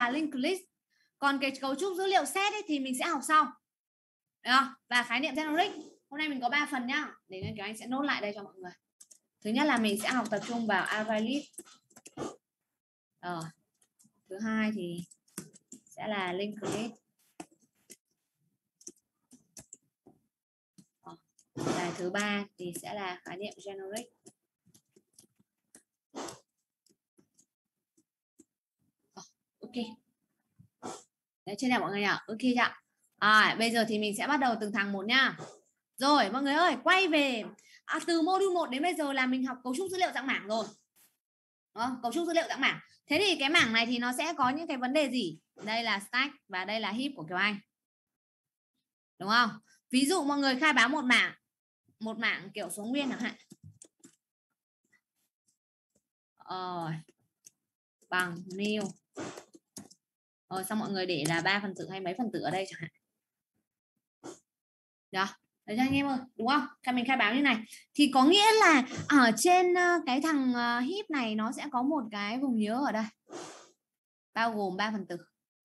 linked list. Còn cái cấu trúc dữ liệu set ấy, thì mình sẽ học sau. Được không? Và khái niệm generic. Hôm nay mình có 3 phần nhá. Để nên Kiều Anh sẽ nốt lại đây cho mọi người. Thứ nhất là mình sẽ học tập trung vào array list. Thứ hai thì sẽ là linked list. Và thứ ba thì sẽ là khái niệm generic. Ok. Đấy, trên này mọi người nhỉ? Ok chưa? Bây giờ thì mình sẽ bắt đầu từng thằng một nha. Rồi mọi người ơi, quay về từ module 1 đến bây giờ là mình học cấu trúc dữ liệu dạng mảng rồi. Cấu trúc dữ liệu dạng mảng. Thế thì cái mảng này thì nó sẽ có những cái vấn đề gì? Đây là stack và đây là heap của Kiều Anh. Đúng không? Ví dụ mọi người khai báo một mảng kiểu số nguyên chẳng hạn. Bằng new. Xong mọi người để là 3 phần tử hay mấy phần tử ở đây chẳng hạn. Được. Đấy cho anh em ơi, đúng không? Mình khai báo như này thì có nghĩa là ở trên cái thằng heap này nó sẽ có một cái vùng nhớ ở đây bao gồm 3 phần tử.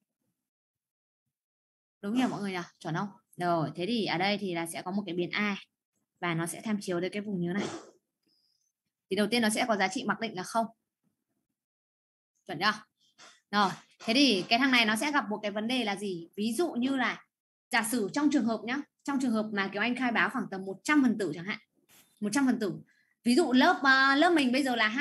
Đúng nhỉ mọi người nhỉ? Chuẩn không? Rồi, thế thì ở đây thì là sẽ có một cái biến a và nó sẽ tham chiếu đến cái vùng nhớ này. Thì đầu tiên nó sẽ có giá trị mặc định là 0. Chuẩn chưa? Rồi, thế thì cái thằng này nó sẽ gặp một cái vấn đề là gì? Ví dụ như là giả sử trong trường hợp nhá, trong trường hợp mà Kiều Anh khai báo khoảng tầm 100 phần tử chẳng hạn. 100 phần tử. Ví dụ lớp mình bây giờ là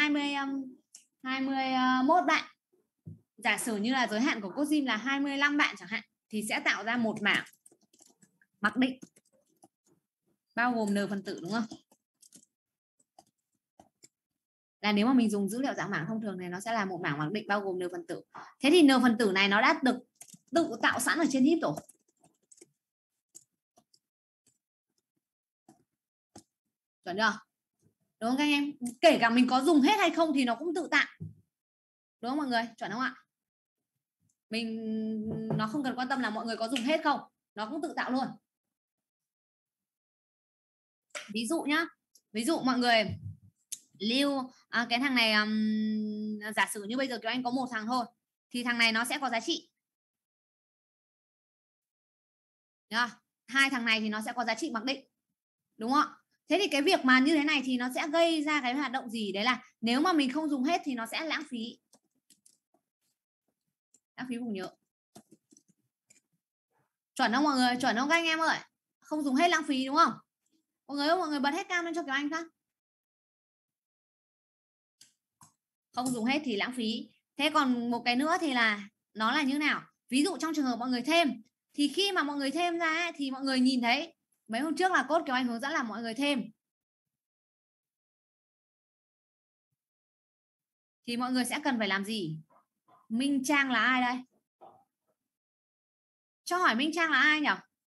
21 bạn. Giả sử như là giới hạn của Codegym là 25 bạn chẳng hạn thì sẽ tạo ra một mảng mặc định bao gồm n phần tử, đúng không? Là nếu mà mình dùng dữ liệu dạng mảng thông thường này nó sẽ là một mảng mặc định bao gồm n phần tử. Thế thì n phần tử này nó đã được tự tạo sẵn ở trên heap rồi. Chuẩn chưa? Đúng không các anh em? Kể cả mình có dùng hết hay không thì nó cũng tự tạo. Đúng không mọi người? Chuẩn không ạ? Nó không cần quan tâm là mọi người có dùng hết không, nó cũng tự tạo luôn. Ví dụ nhá, ví dụ mọi người lưu cái thằng này, giả sử như bây giờ Kiều Anh có một thằng thôi thì thằng này nó sẽ có giá trị. Hai thằng này thì nó sẽ có giá trị mặc định, đúng không? Thế thì cái việc mà như thế này thì nó sẽ gây ra cái hoạt động gì? Đấy là nếu mà mình không dùng hết thì nó sẽ lãng phí vùng nhớ. Chuẩn không mọi người? Chuẩn không các anh em ơi? Không dùng hết lãng phí đúng không? Mọi người bật hết cam lên cho Kiều Anh phát. Không dùng hết thì lãng phí. Thế còn một cái nữa thì là nó là như nào? Ví dụ trong trường hợp mọi người thêm thì khi mà mọi người thêm ra thì mọi người nhìn thấy mấy hôm trước là code Kiều Anh hướng dẫn là mọi người thêm thì mọi người sẽ cần phải làm gì? Minh Trang là ai đây? Cho hỏi Minh Trang là ai nhỉ?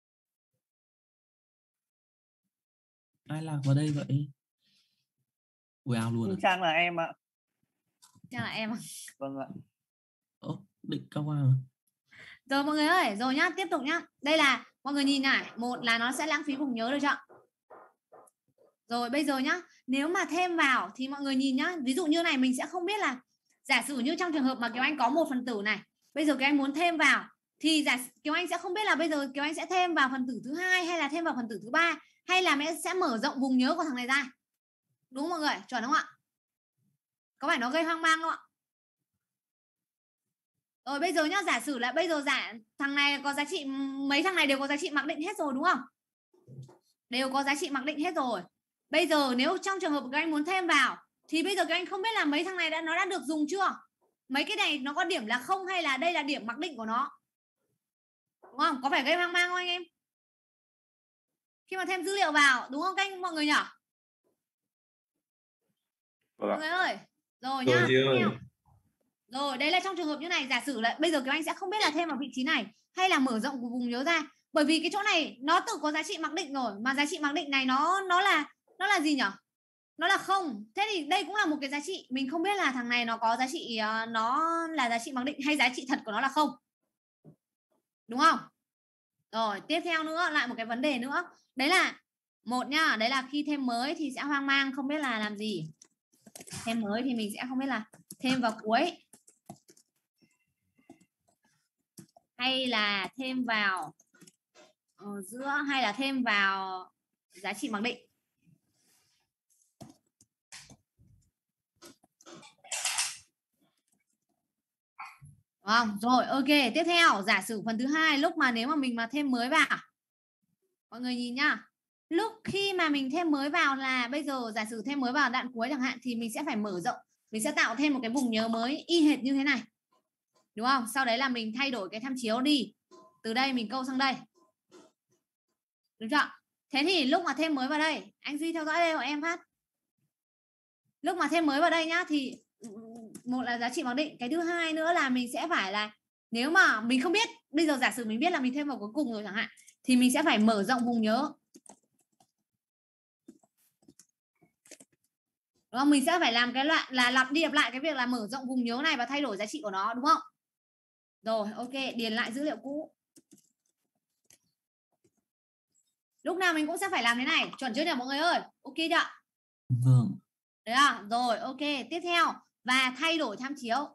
Ai làm vào đây vậy? Ui ào luôn. Minh Trang là em ạ. Trang là em. Vâng ạ. Định cao à? Rồi mọi người ơi, rồi nhá, tiếp tục nhá. Đây là mọi người nhìn này, một là nó sẽ lãng phí vùng nhớ, được chưa? Rồi bây giờ nhá, nếu mà thêm vào thì mọi người nhìn nhá, ví dụ như này mình sẽ không biết là giả sử như trong trường hợp mà Kiều Anh có một phần tử này, bây giờ Kiều Anh muốn thêm vào thì Kiều Anh sẽ không biết là bây giờ Kiều Anh sẽ thêm vào phần tử thứ hai hay là thêm vào phần tử thứ ba hay là mẹ sẽ mở rộng vùng nhớ của thằng này ra. Đúng không mọi người? Chuẩn không ạ? Có phải nó gây hoang mang không ạ? Rồi bây giờ nhá, giả sử là bây giờ thằng này có giá trị, mấy thằng này đều có giá trị mặc định hết rồi đúng không? Đều có giá trị mặc định hết rồi. Bây giờ nếu trong trường hợp các anh muốn thêm vào thì bây giờ các anh không biết là mấy thằng này nó đã được dùng chưa? Mấy cái này nó có điểm là 0 hay là đây là điểm mặc định của nó? Đúng không? Có phải gây hoang mang không anh em? Khi mà thêm dữ liệu vào, đúng không các anh mọi người nhỉ? Mọi người ơi. Rồi nhá. Rồi, đây là trong trường hợp như này, giả sử là bây giờ các anh sẽ không biết là thêm vào vị trí này hay là mở rộng của vùng nhớ ra. Bởi vì cái chỗ này nó tự có giá trị mặc định rồi, mà giá trị mặc định này nó là gì nhỉ? Nó là 0. Thế thì đây cũng là một cái giá trị, mình không biết là thằng này nó có giá trị, nó là giá trị mặc định hay giá trị thật của nó là 0. Đúng không? Rồi, tiếp theo nữa lại một cái vấn đề nữa. Đấy là một nhá, đấy là khi thêm mới thì sẽ hoang mang không biết là làm gì. Thêm mới thì mình sẽ không biết là thêm vào cuối hay là thêm vào giữa, hay là thêm vào giá trị mặc định. Rồi, ok, tiếp theo giả sử phần thứ hai, lúc mà nếu mà mình mà thêm mới vào, mọi người nhìn nhá, lúc khi mà mình thêm mới vào là bây giờ giả sử thêm mới vào đoạn cuối chẳng hạn, thì mình sẽ phải mở rộng, mình sẽ tạo thêm một cái vùng nhớ mới y hệt như thế này, đúng không? Sau đấy là mình thay đổi cái tham chiếu đi, từ đây mình câu sang đây, đúng chưa? Thế thì lúc mà thêm mới vào đây, anh Duy theo dõi đây của em phát. Lúc mà thêm mới vào đây nhá, thì một là giá trị mặc định, cái thứ hai nữa là mình sẽ phải là, nếu mà mình không biết, bây giờ giả sử mình biết là mình thêm vào cuối cùng rồi chẳng hạn, thì mình sẽ phải mở rộng vùng nhớ. Đúng không? Mình sẽ phải làm cái loại là lặp đi lặp lại cái việc là mở rộng vùng nhớ này và thay đổi giá trị của nó, đúng không? Rồi, ok, điền lại dữ liệu cũ. Lúc nào mình cũng sẽ phải làm thế này, chuẩn chưa nhỉ mọi người ơi? Ok chưa? Vâng. Đấy à? Rồi, ok, tiếp theo và thay đổi tham chiếu.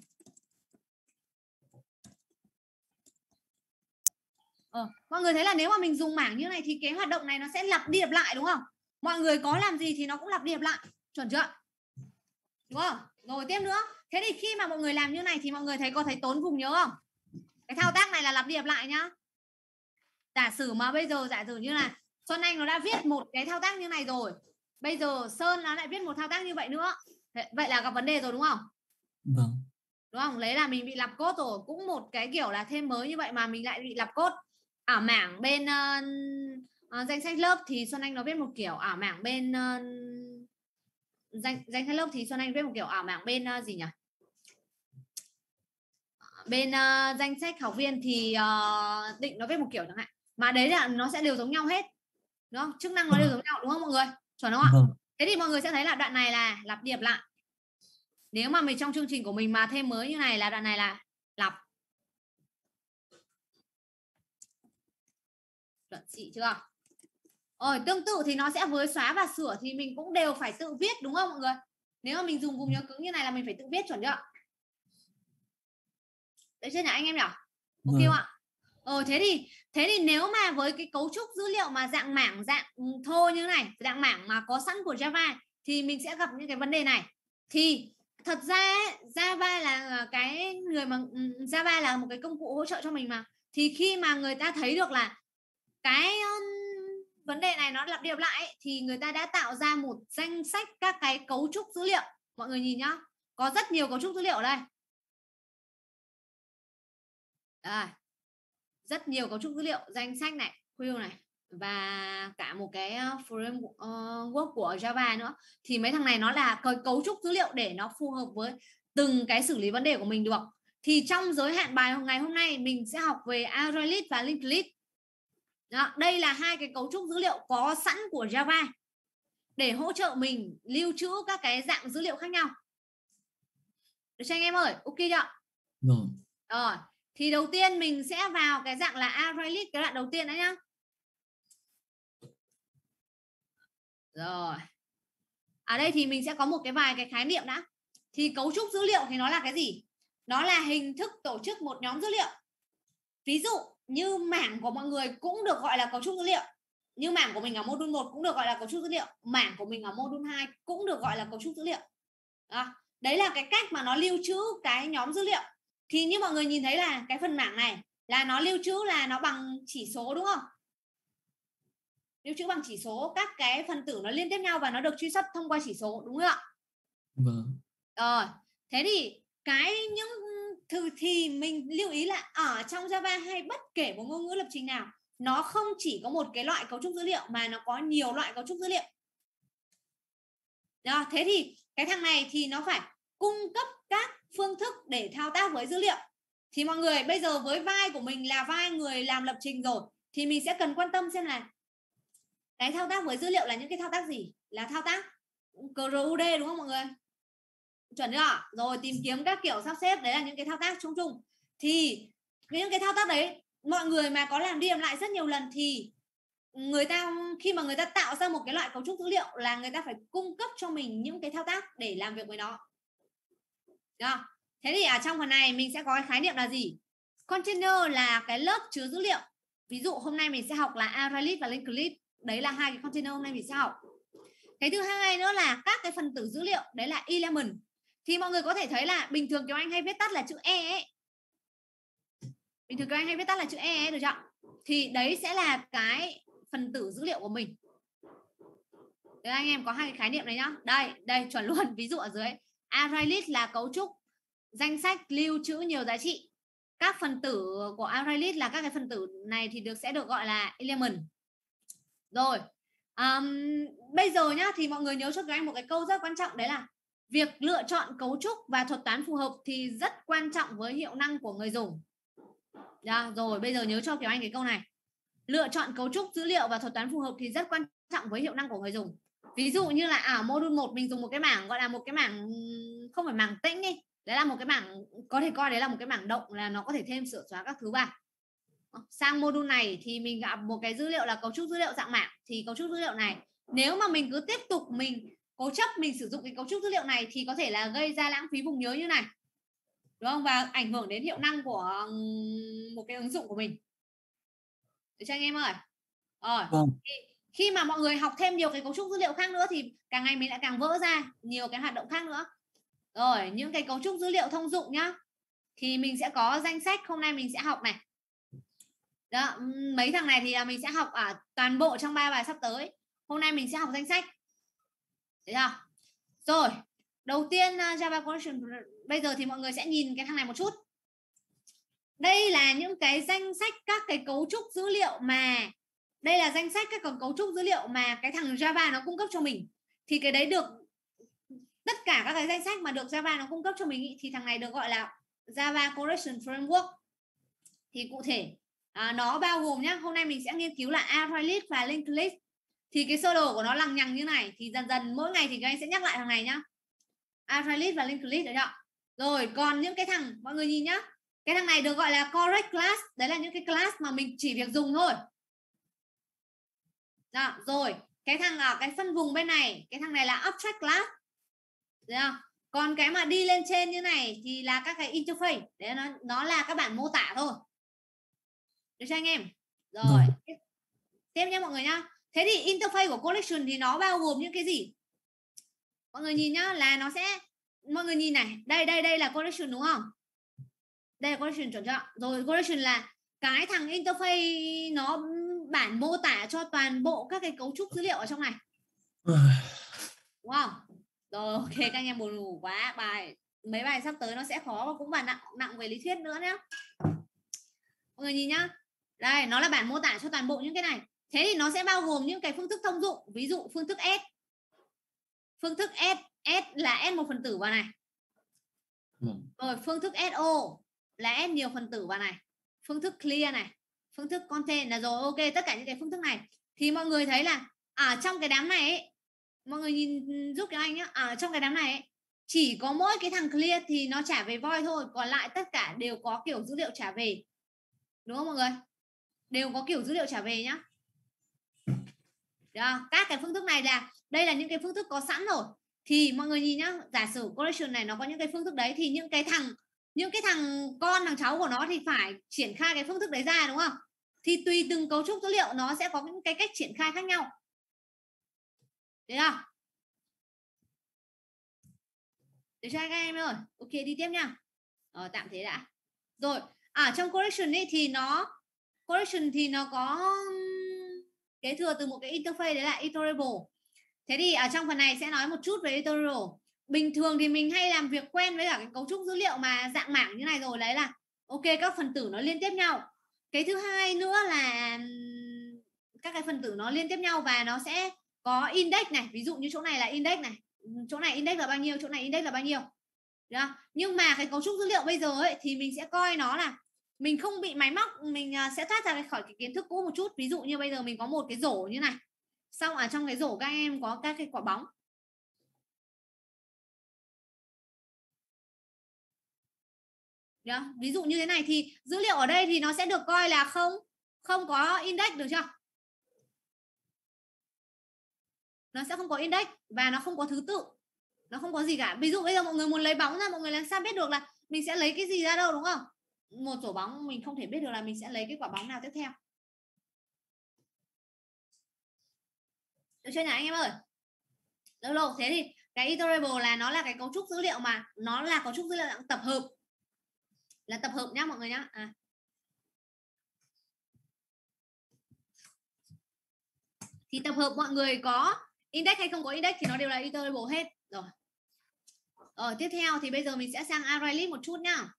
Mọi người thấy là nếu mà mình dùng mảng như này thì cái hoạt động này nó sẽ lặp đi lặp lại, đúng không? Mọi người có làm gì thì nó cũng lặp đi lặp lại, chuẩn chưa? Đúng không? Rồi tiếp nữa, thế thì khi mà mọi người làm như này thì mọi người có thấy tốn vùng nhớ không? Cái thao tác này là lặp đi lặp lại nhá. Giả sử mà bây giờ giả sử như là Xuân Anh nó đã viết một cái thao tác như này rồi, bây giờ Sơn nó lại viết một thao tác như vậy nữa, vậy là gặp vấn đề rồi, đúng không? Vâng. Đúng không? Lấy là mình bị lặp cốt rồi, cũng một cái kiểu là thêm mới như vậy mà mình lại bị lặp cốt. Ở mảng bên danh sách lớp thì Xuân Anh nó viết một kiểu, ở mảng bên danh sách lớp thì Xuân Anh viết một kiểu, ở mảng bên gì nhỉ? Bên danh sách học viên thì Định nó viết một kiểu chẳng hạn, mà đấy là nó sẽ đều giống nhau hết, đúng không? Chức năng nó đều giống nhau, đúng không mọi người? Chuẩn không ạ? Vâng. Thế thì mọi người sẽ thấy là đoạn này là lặp đi lặp lại. Nếu mà mình trong chương trình của mình mà thêm mới như này là đoạn này là lặp. Chuẩn chị chưa? Rồi tương tự thì nó sẽ với xóa và sửa thì mình cũng đều phải tự viết, đúng không mọi người? Nếu mà mình dùng vùng nhớ cứng như này là mình phải tự viết, chuẩn chưa? Đấy chưa nhỉ anh em nhỉ? Ok không ạ? Thế thì nếu mà với cái cấu trúc dữ liệu mà dạng mảng, dạng thô như này, dạng mảng mà có sẵn của Java thì mình sẽ gặp những cái vấn đề này. Thì thật ra Java là cái người mà Java là một cái công cụ hỗ trợ cho mình mà. Thì khi mà người ta thấy được là cái vấn đề này nó lặp đi lặp lại ấy, thì người ta đã tạo ra một danh sách các cái cấu trúc dữ liệu. Mọi người nhìn nhá, có rất nhiều cấu trúc dữ liệu ở đây. Đây, rất nhiều cấu trúc dữ liệu, danh sách này, queue này, và cả một cái framework của Java nữa. Thì mấy thằng này nó là cấu trúc dữ liệu để nó phù hợp với từng cái xử lý vấn đề của mình được. Thì trong giới hạn bài ngày hôm nay mình sẽ học về Array List và Linked List. Đó, đây là hai cái cấu trúc dữ liệu có sẵn của Java để hỗ trợ mình lưu trữ các cái dạng dữ liệu khác nhau. Được chưa anh em ơi? Ok chưa? Rồi, thì đầu tiên mình sẽ vào cái dạng là Array List, cái đoạn đầu tiên đó nhá. Rồi. Ở đây thì mình sẽ có một cái vài cái khái niệm đã. Thì cấu trúc dữ liệu thì nó là cái gì? Nó là hình thức tổ chức một nhóm dữ liệu. Ví dụ như mảng của mọi người cũng được gọi là cấu trúc dữ liệu. Như mảng của mình ở module 1 cũng được gọi là cấu trúc dữ liệu. Mảng của mình ở module 2 cũng được gọi là cấu trúc dữ liệu. Đó. Đấy là cái cách mà nó lưu trữ cái nhóm dữ liệu. Thì như mọi người nhìn thấy là cái phần mảng này là nó lưu trữ là nó bằng chỉ số, đúng không? Lưu trữ bằng chỉ số, các cái phần tử nó liên tiếp nhau và nó được truy xuất thông qua chỉ số, đúng không ạ? Vâng. Rồi, thế thì những thì mình lưu ý là ở trong Java hay bất kể một ngôn ngữ lập trình nào, nó không chỉ có một cái loại cấu trúc dữ liệu mà nó có nhiều loại cấu trúc dữ liệu. Đó, thế thì cái thằng này thì nó phải cung cấp các phương thức để thao tác với dữ liệu. Thì mọi người bây giờ với vai của mình là vai người làm lập trình rồi, thì mình sẽ cần quan tâm xem là cái thao tác với dữ liệu là những cái thao tác gì? Là thao tác CRUD, đúng không mọi người? Chuẩn chưa? Rồi tìm kiếm các kiểu sắp xếp, đấy là những cái thao tác chung chung. Thì những cái thao tác đấy mọi người mà có làm đi làm lại rất nhiều lần thì người ta khi mà người ta tạo ra một cái loại cấu trúc dữ liệu là người ta phải cung cấp cho mình những cái thao tác để làm việc với nó. Được không? Thế thì ở trong phần này mình sẽ có cái khái niệm là gì? Container là cái lớp chứa dữ liệu. Ví dụ hôm nay mình sẽ học là array list và linked list. Đấy là hai cái container hôm nay mình sẽ học. Cái thứ hai nữa là các cái phần tử dữ liệu, đấy là element. Thì mọi người có thể thấy là bình thường Kiều Anh hay viết tắt là chữ E ấy. Bình thường Kiều Anh hay viết tắt là chữ E ấy, được chưa? Thì đấy sẽ là cái phần tử dữ liệu của mình. Đấy, anh em có hai cái khái niệm này nhá. Đây chuẩn luôn. Ví dụ ở dưới array list là cấu trúc danh sách lưu trữ nhiều giá trị. Các phần tử của array list là các cái phần tử này thì sẽ được gọi là element. Rồi bây giờ nhá, thì mọi người nhớ cho các anh một cái câu rất quan trọng, đấy là việc lựa chọn cấu trúc và thuật toán phù hợp thì rất quan trọng với hiệu năng của người dùng. Rồi bây giờ nhớ cho Kiều Anh cái câu này. Lựa chọn cấu trúc dữ liệu và thuật toán phù hợp thì rất quan trọng với hiệu năng của người dùng. Ví dụ như là ở module 1 mình dùng một cái mảng gọi là một cái mảng không phải mảng tĩnh đi. Đấy là một cái mảng có thể coi đấy là một cái mảng động, là nó có thể thêm sửa xóa các thứ vào. Sang module này thì mình gặp một cái dữ liệu là cấu trúc dữ liệu dạng mảng, thì cấu trúc dữ liệu này nếu mà mình cứ tiếp tục mình cố chấp mình sử dụng cái cấu trúc dữ liệu này thì có thể là gây ra lãng phí vùng nhớ như này, đúng không? Và ảnh hưởng đến hiệu năng của một cái ứng dụng của mình. Được cho anh em ơi. Khi mà mọi người học thêm nhiều cái cấu trúc dữ liệu khác nữa thì càng ngày mình lại càng vỡ ra nhiều cái hoạt động khác nữa. Rồi những cái cấu trúc dữ liệu thông dụng nhá, thì mình sẽ có danh sách, hôm nay mình sẽ học này. Đó, mấy thằng này thì mình sẽ học ở toàn bộ trong 3 bài sắp tới. Hôm nay mình sẽ học danh sách. Thấy chưa? Rồi, đầu tiên Java Collection, bây giờ thì mọi người sẽ nhìn cái thằng này một chút. Đây là những cái danh sách các cái cấu trúc dữ liệu mà đây là danh sách các cấu trúc dữ liệu mà cái thằng Java nó cung cấp cho mình. Thì cái đấy được tất cả các cái danh sách mà được Java nó cung cấp cho mình ý, thì thằng này được gọi là Java Collection Framework. Thì cụ thể nó bao gồm nhá, hôm nay mình sẽ nghiên cứu là array list và linked list. Thì cái sơ đồ của nó lằng nhằng như này, thì dần dần mỗi ngày thì các anh sẽ nhắc lại thằng này nhá. Array list và linked list, được chưa? Rồi còn những cái thằng mọi người nhìn nhá, cái thằng này được gọi là correct class, đấy là những cái class mà mình chỉ việc dùng thôi. Đó, rồi cái thằng ở cái phân vùng bên này, cái thằng này là object class, được không? Còn cái mà đi lên trên như này thì là các cái interface, đấy nó là các bản mô tả thôi. Được cho anh em? Rồi tiếp nhé mọi người nhá. Thế thì interface của collection thì nó bao gồm những cái gì? Mọi người nhìn nhá, là nó sẽ, mọi người nhìn này, đây là collection đúng không? Đây là collection, chuẩn chưa? Rồi collection là cái thằng interface nó bản mô tả cho toàn bộ các cái cấu trúc dữ liệu ở trong này. Đúng không? Rồi ok, các anh em buồn ngủ quá, mấy bài sắp tới nó sẽ khó và cũng nặng về lý thuyết nữa nhé. Mọi người nhìn nhá, đây nó là bản mô tả cho toàn bộ những cái này. Thế thì nó sẽ bao gồm những cái phương thức thông dụng, ví dụ phương thức S. Phương thức S là S một phần tử vào này. Rồi phương thức SO là S nhiều phần tử vào này. Phương thức clear này, phương thức contain là rồi, ok, tất cả những cái phương thức này thì mọi người thấy là ở trong cái đám này ấy, mọi người nhìn giúp cho anh nhé, ở trong cái đám này ấy, chỉ có mỗi cái thằng clear thì nó trả về void thôi, còn lại tất cả đều có kiểu dữ liệu trả về, đúng không mọi người? Đều có kiểu dữ liệu trả về nhá. Đó, các cái phương thức này là đây là những cái phương thức có sẵn rồi. Thì mọi người nhìn nhá, giả sử collection này nó có những cái phương thức đấy thì những cái thằng con thằng cháu của nó thì phải triển khai cái phương thức đấy ra, đúng không? Thì tùy từng cấu trúc dữ liệu nó sẽ có những cái cách triển khai khác nhau. Được không? Được chưa các em ơi? Ok, đi tiếp nha. Tạm thế đã. Rồi, ở trong collection ấy thì nó có kế thừa từ một cái interface, đấy là iterable. Thế thì ở trong phần này sẽ nói một chút về iterable. Bình thường thì mình hay làm việc quen với cả cái cấu trúc dữ liệu mà dạng mảng như này rồi, đấy là ok, các phần tử nó liên tiếp nhau. Cái thứ hai nữa là các cái phần tử nó liên tiếp nhau và nó sẽ có index này, ví dụ như chỗ này là index này, chỗ này index là bao nhiêu, chỗ này index là bao nhiêu. Được không? Nhưng mà cái cấu trúc dữ liệu bây giờ ấy thì mình sẽ coi nó là mình không bị máy móc, mình sẽ thoát ra khỏi cái kiến thức cũ một chút. Ví dụ như bây giờ mình có một cái rổ như này, xong ở trong cái rổ các em có các cái quả bóng. Được. Ví dụ như thế này thì dữ liệu ở đây thì nó sẽ được coi là không có index, được chưa? Nó sẽ không có index và nó không có thứ tự, nó không có gì cả. Ví dụ bây giờ mọi người muốn lấy bóng ra, mọi người làm sao biết được là mình sẽ lấy cái gì ra đâu, đúng không? một rổ bóng mình không thể biết được là mình sẽ lấy cái quả bóng nào tiếp theo. Được chưa nhỉ anh em ơi? Được. Thế thì cái iterable là nó là cái cấu trúc dữ liệu mà nó là cấu trúc dữ liệu dạng tập hợp, là tập hợp nhá mọi người nhá. Thì tập hợp mọi người có index hay không có index thì nó đều là iterable hết rồi. Tiếp theo thì bây giờ mình sẽ sang array list một chút nhá.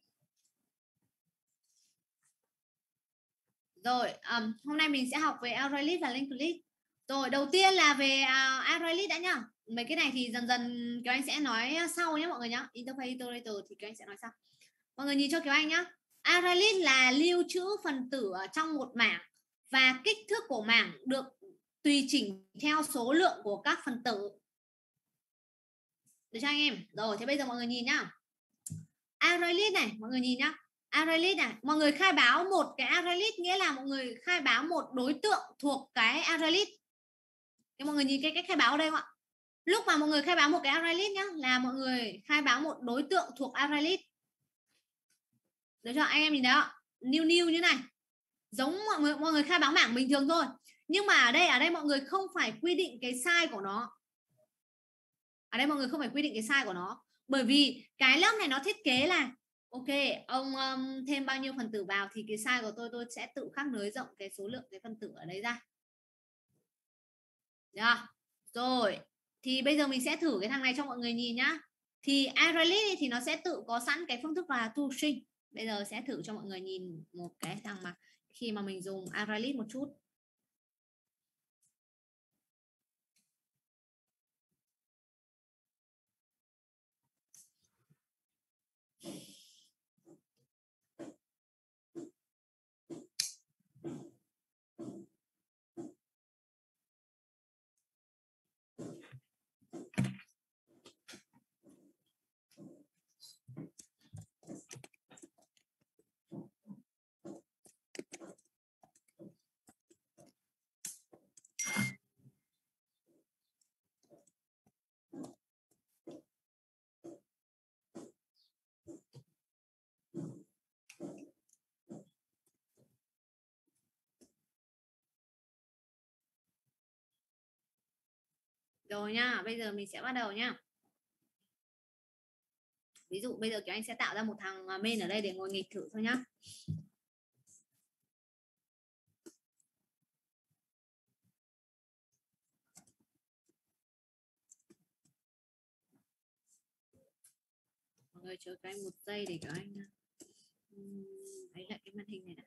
Rồi hôm nay mình sẽ học về array list và linked list. Rồi đầu tiên là về array list đã nhá. Mấy cái này thì dần dần Kiều Anh sẽ nói sau nhé mọi người nhá. Interface iterator thì Kiều Anh sẽ nói sau. Mọi người nhìn cho Kiều Anh nhá. Array list là lưu trữ phần tử ở trong một mảng và kích thước của mảng được tùy chỉnh theo số lượng của các phần tử. Được cho anh em. Rồi thế bây giờ mọi người nhìn nhá. Array list này, mọi người nhìn nhá. Array list này, mọi người khai báo một cái array list nghĩa là mọi người khai báo một đối tượng thuộc cái array list. Thế mọi người nhìn cái cách khai báo ở đây không ạ? Lúc mà mọi người khai báo một cái array list nhá, là mọi người khai báo một đối tượng thuộc array list. Được chưa? Anh em nhìn thấy không? New như này. Giống mọi người khai báo mảng bình thường thôi. Nhưng mà ở đây mọi người không phải quy định cái size của nó. Ở đây mọi người không phải quy định cái size của nó. Bởi vì cái lớp này nó thiết kế là ok, ông thêm bao nhiêu phần tử vào thì cái size của tôi sẽ tự khắc nới rộng cái số lượng cái phần tử ở đây ra. Được. Rồi, thì bây giờ mình sẽ thử cái thằng này cho mọi người nhìn nhá. Thì array list thì nó sẽ tự có sẵn cái phương thức là toString. Bây giờ sẽ thử cho mọi người nhìn một cái thằng mà khi mà mình dùng array list một chút. Rồi nha, bây giờ mình sẽ bắt đầu nhá. Ví dụ bây giờ các anh sẽ tạo ra một thằng main ở đây để ngồi nghịch thử thôi nhá. Mọi người chờ các anh một giây để các anh lấy lại cái màn hình này đã.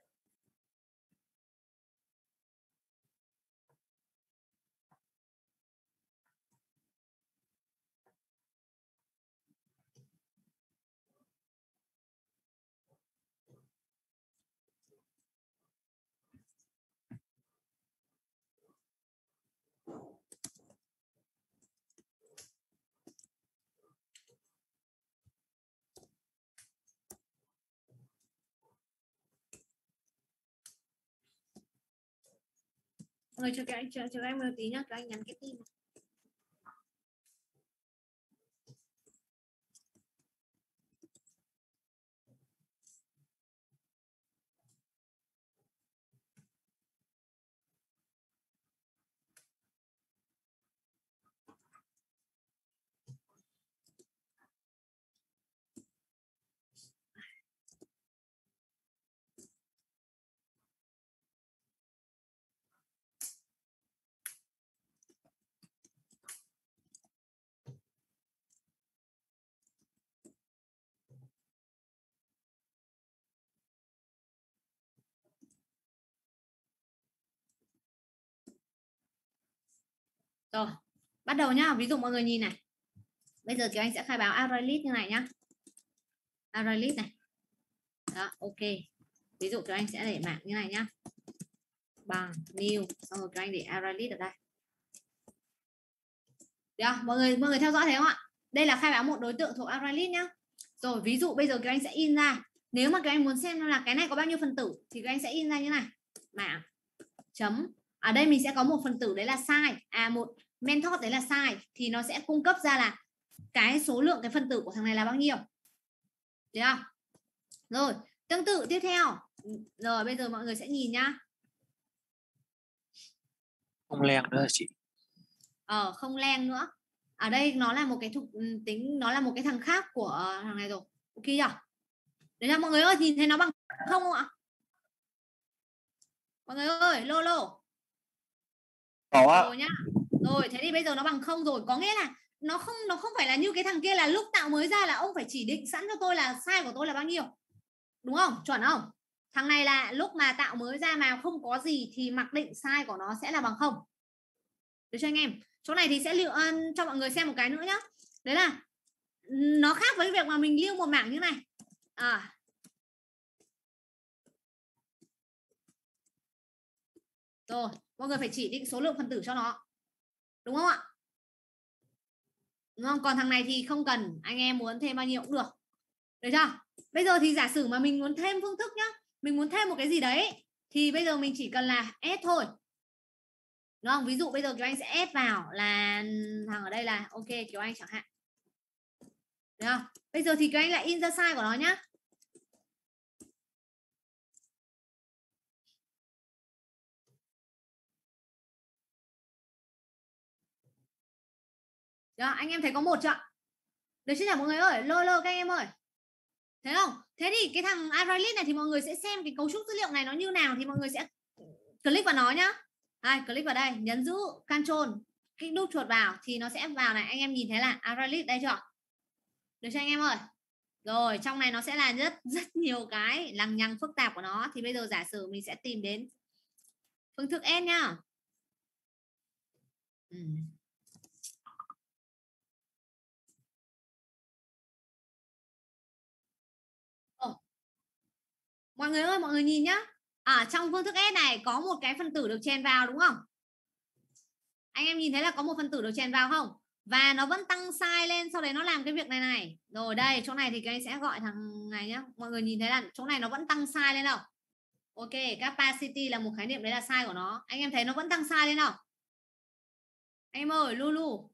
Mọi người chờ các anh một tí nhá, các anh nhắn cái tin. Rồi, bắt đầu nhá. Ví dụ mọi người nhìn này. Bây giờ Kiều Anh sẽ khai báo array list như này nhá. Array list này. Đó, ok. Ví dụ Kiều Anh sẽ để mạng như này nhá. Bằng new, xong rồi Kiều Anh để array list ở đây. Được, mọi người theo dõi thấy không ạ? Đây là khai báo một đối tượng thuộc array list nhá. Rồi, ví dụ bây giờ Kiều Anh sẽ in ra. Nếu mà Kiều Anh muốn xem là cái này có bao nhiêu phần tử thì Kiều Anh sẽ in ra như này. Mạng chấm. Ở đây mình sẽ có một phần tử đấy là size. Một method đấy là size thì nó sẽ cung cấp ra là cái số lượng cái phần tử của thằng này là bao nhiêu. Được không? Rồi, Tương tự tiếp theo. Rồi bây giờ mọi người sẽ nhìn nhá. Không len nữa chị. Không len nữa. Ở đây nó là một cái thuộc tính, nó là một cái thằng khác của thằng này rồi. Ok chưa? Đấy là mọi người ơi, nhìn thấy nó bằng không ạ? Mọi người ơi, lô lô. Rồi nhá. Rồi thế thì bây giờ nó bằng không rồi, có nghĩa là nó không phải là như cái thằng kia là lúc tạo mới ra là ông phải chỉ định sẵn cho tôi là size của tôi là bao nhiêu. Đúng không? Chuẩn không? Thằng này là lúc mà tạo mới ra mà không có gì thì mặc định size của nó sẽ là bằng không. Được cho anh em. Chỗ này thì sẽ cho mọi người xem một cái nữa nhá. Đấy là nó khác với việc mà mình lưu một mảng như này. Rồi, mọi người phải chỉ định số lượng phần tử cho nó. Đúng không ạ? Đúng không? Còn thằng này thì không cần, anh em muốn thêm bao nhiêu cũng được. Được chưa? Bây giờ thì giả sử mà mình muốn thêm phương thức nhá, mình muốn thêm một cái gì đấy thì bây giờ mình chỉ cần là add thôi. Đúng không? Ví dụ bây giờ Kiều Anh sẽ add vào là thằng ở đây là ok Kiều Anh chẳng hạn. Được không? Bây giờ thì Kiều Anh lại in ra size của nó nhá. Được, anh em thấy có một chưa? Được chưa mọi người ơi? Lô lô các anh em ơi. Thấy không? Thế thì cái thằng Arraylit này thì mọi người sẽ xem cái cấu trúc dữ liệu này nó như nào thì mọi người sẽ click vào nó nhá. Đây, click vào đây, nhấn giữ Ctrl, kích đúp chuột vào thì nó sẽ vào này. Anh em nhìn thấy là Arraylit đây chưa? Được chưa anh em ơi? Rồi trong này nó sẽ là rất nhiều cái lằng nhằng phức tạp của nó. Thì bây giờ giả sử mình sẽ tìm đến phương thức S nhá. Mọi người ơi, mọi người nhìn nhá. Trong phương thức S này có một cái phần tử được chèn vào đúng không? Anh em nhìn thấy là có một phần tử được chèn vào không? Và nó vẫn tăng size lên, sau đấy nó làm cái việc này này. Rồi đây, chỗ này thì các anh sẽ gọi thằng này nhá. Mọi người nhìn thấy là chỗ này nó vẫn tăng size lên không? Ok, capacity là một khái niệm, đấy là size của nó. Anh em thấy nó vẫn tăng size lên không? Anh em ơi, Lulu.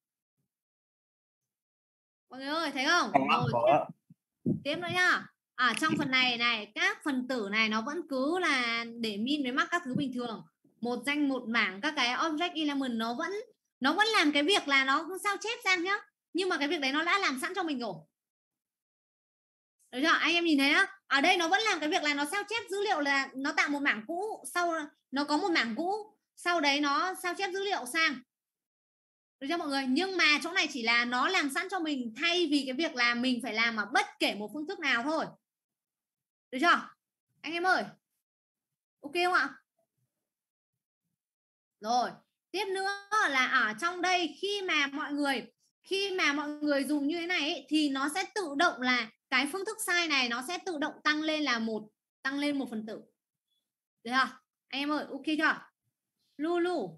Mọi người ơi, thấy không? Rồi, tiếp nữa nhá. Trong phần này này, các phần tử này nó vẫn cứ là để min với max các thứ bình thường. Một danh một mảng các cái object element nó vẫn làm cái việc là nó sao chép sang nhá. Nhưng mà cái việc đấy nó đã làm sẵn cho mình rồi. Được chưa? Anh em nhìn thấy á, ở đây nó vẫn làm cái việc là nó sao chép dữ liệu, là nó tạo một mảng cũ, sau nó có một mảng cũ, sau đấy nó sao chép dữ liệu sang. Được chưa mọi người? Nhưng mà chỗ này chỉ là nó làm sẵn cho mình thay vì cái việc là mình phải làm ở bất kể một phương thức nào thôi. Được chưa? Anh em ơi. Ok không ạ? Rồi, tiếp nữa là ở trong đây khi mà mọi người dùng như thế này ấy, thì nó sẽ tự động là cái phương thức size này nó sẽ tự động tăng lên một phần tử. Được chưa? Anh em ơi, ok chưa? Lulu.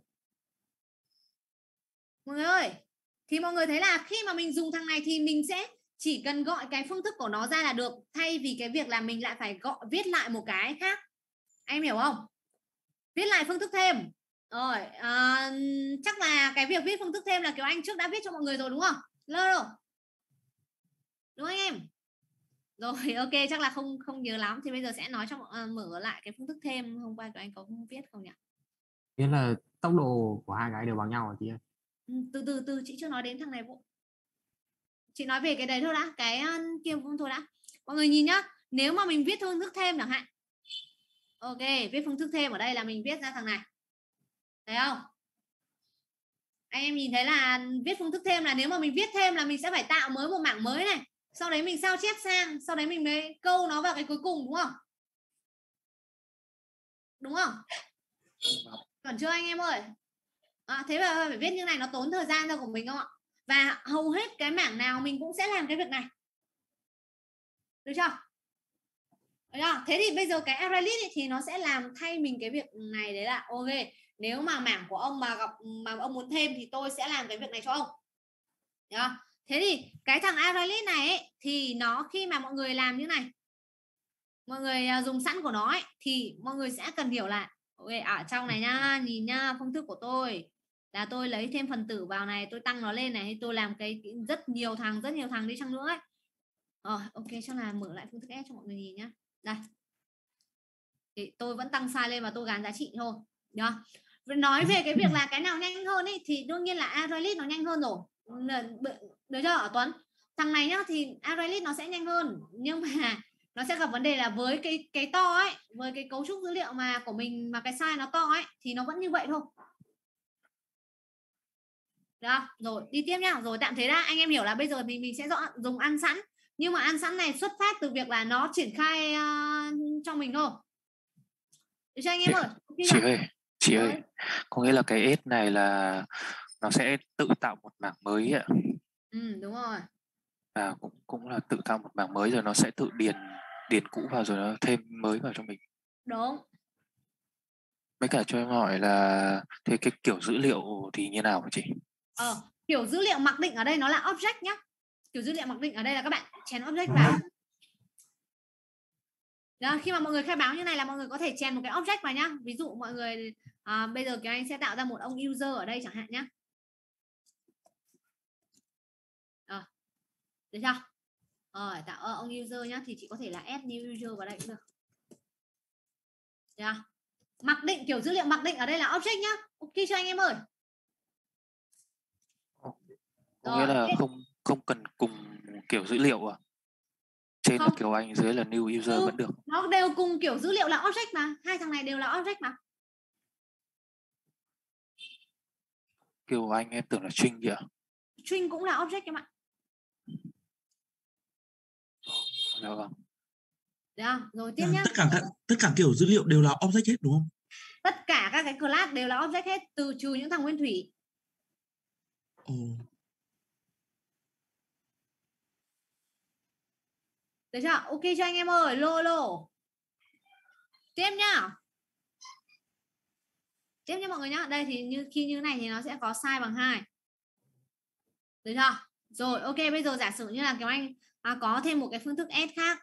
Mọi người ơi, thì mọi người thấy là khi mà mình dùng thằng này thì mình sẽ chỉ cần gọi cái phương thức của nó ra là được, thay vì cái việc là mình lại phải viết lại một cái khác. Anh em hiểu không? Viết lại phương thức thêm. Rồi, chắc là cái việc viết phương thức thêm là Kiều Anh trước đã viết cho mọi người rồi đúng không? Rồi. Đúng anh em? Rồi, ok, chắc là không nhớ lắm thì bây giờ sẽ nói cho mở lại cái phương thức thêm. Hôm qua Kiều Anh có viết không nhỉ? Nghĩa là tốc độ của hai cái đều bằng nhau hả chị ơi? Từ chị chưa nói đến thằng này vụ. Chị nói về cái đấy thôi đã, cái kia thôi đã. Mọi người nhìn nhá, nếu mà mình viết phương thức thêm chẳng hạn. Ok, viết phương thức thêm ở đây là mình viết ra thằng này. Thấy không? Anh em nhìn thấy là viết phương thức thêm là nếu mà mình viết thêm là mình sẽ phải tạo mới một mảng mới này, sau đấy mình sao chép sang, sau đấy mình mới câu nó vào cái cuối cùng, đúng không? Đúng không? Chuẩn chưa anh em ơi? Thế mà phải viết như này nó tốn thời gian ra của mình không ạ? Và hầu hết cái mảng nào mình cũng sẽ làm cái việc này. Được chưa? Thế thì bây giờ cái ArrayList thì nó sẽ làm thay mình cái việc này, đấy là ok, nếu mà mảng của ông mà ông muốn thêm thì tôi sẽ làm cái việc này cho ông. Được. Thế thì cái thằng ArrayList này ấy, thì nó khi mà mọi người làm như này, mọi người dùng sẵn của nó ấy, thì mọi người sẽ cần hiểu là ok, ở trong này nhá, nhìn nhá, phương thức của tôi là tôi lấy thêm phần tử vào này, tôi tăng nó lên này, tôi làm cái rất nhiều thằng đi chăng nữa ấy. Ok, chắc là mở lại phương thức S cho mọi người nhìn nhá. Đây. Thì tôi vẫn tăng size lên và tôi gán giá trị thôi. Được. Nói về cái việc là cái nào nhanh hơn ấy thì đương nhiên là Arylit nó nhanh hơn rồi. Được chưa ở Tuấn? Thằng này nhá thì Arylit nó sẽ nhanh hơn, nhưng mà nó sẽ gặp vấn đề là với cái to ấy, với cái cấu trúc dữ liệu mà của mình mà cái size nó to ấy thì nó vẫn như vậy thôi. Được, rồi đi tiếp nhá. Rồi tạm thế ra anh em hiểu là bây giờ thì mình sẽ dùng ăn sẵn, nhưng mà ăn sẵn này xuất phát từ việc là nó triển khai cho mình thôi. Được chưa anh em ơi? Chị ơi, có nghĩa là cái edge này là nó sẽ tự tạo một mảng mới ạ. Đúng rồi. Và cũng là tự tạo một mảng mới rồi nó sẽ tự điền cũ vào rồi nó thêm mới vào cho mình. Đúng. Mấy cả cho em hỏi là thế cái kiểu dữ liệu thì như nào hả chị? Kiểu dữ liệu mặc định ở đây nó là object nhá. Kiểu dữ liệu mặc định ở đây là các bạn chèn object vào. Đó, khi mà mọi người khai báo như này là mọi người có thể chèn một cái object vào nhá. Ví dụ mọi người bây giờ anh sẽ tạo ra một ông user ở đây chẳng hạn nhá. Được chưa? Tạo ông user nhá thì chị có thể là add new user vào đây cũng được. Được. Mặc định, kiểu dữ liệu mặc định ở đây là object nhá. Ok cho anh em ơi. Có nghĩa là không cần cùng kiểu dữ liệu à? Trên không. là Kiều Anh, dưới là new user vẫn được. Nó đều cùng kiểu dữ liệu là object mà. Hai thằng này đều là object mà. Kiều Anh em tưởng là string kìa. String cũng là object các bạn. Dạ vâng. Được, rồi tiếp nhá. Tất cả kiểu dữ liệu đều là object hết đúng không? Tất cả các cái class đều là object hết, từ trừ những thằng nguyên thủy. Được chưa? Ok cho anh em ơi. Lô. Tiếp nhá. Tiếp nha mọi người nhá. Đây thì khi như này thì nó sẽ có size bằng 2. Được chưa? Rồi ok, bây giờ giả sử như là Kiều Anh có thêm một cái phương thức add khác.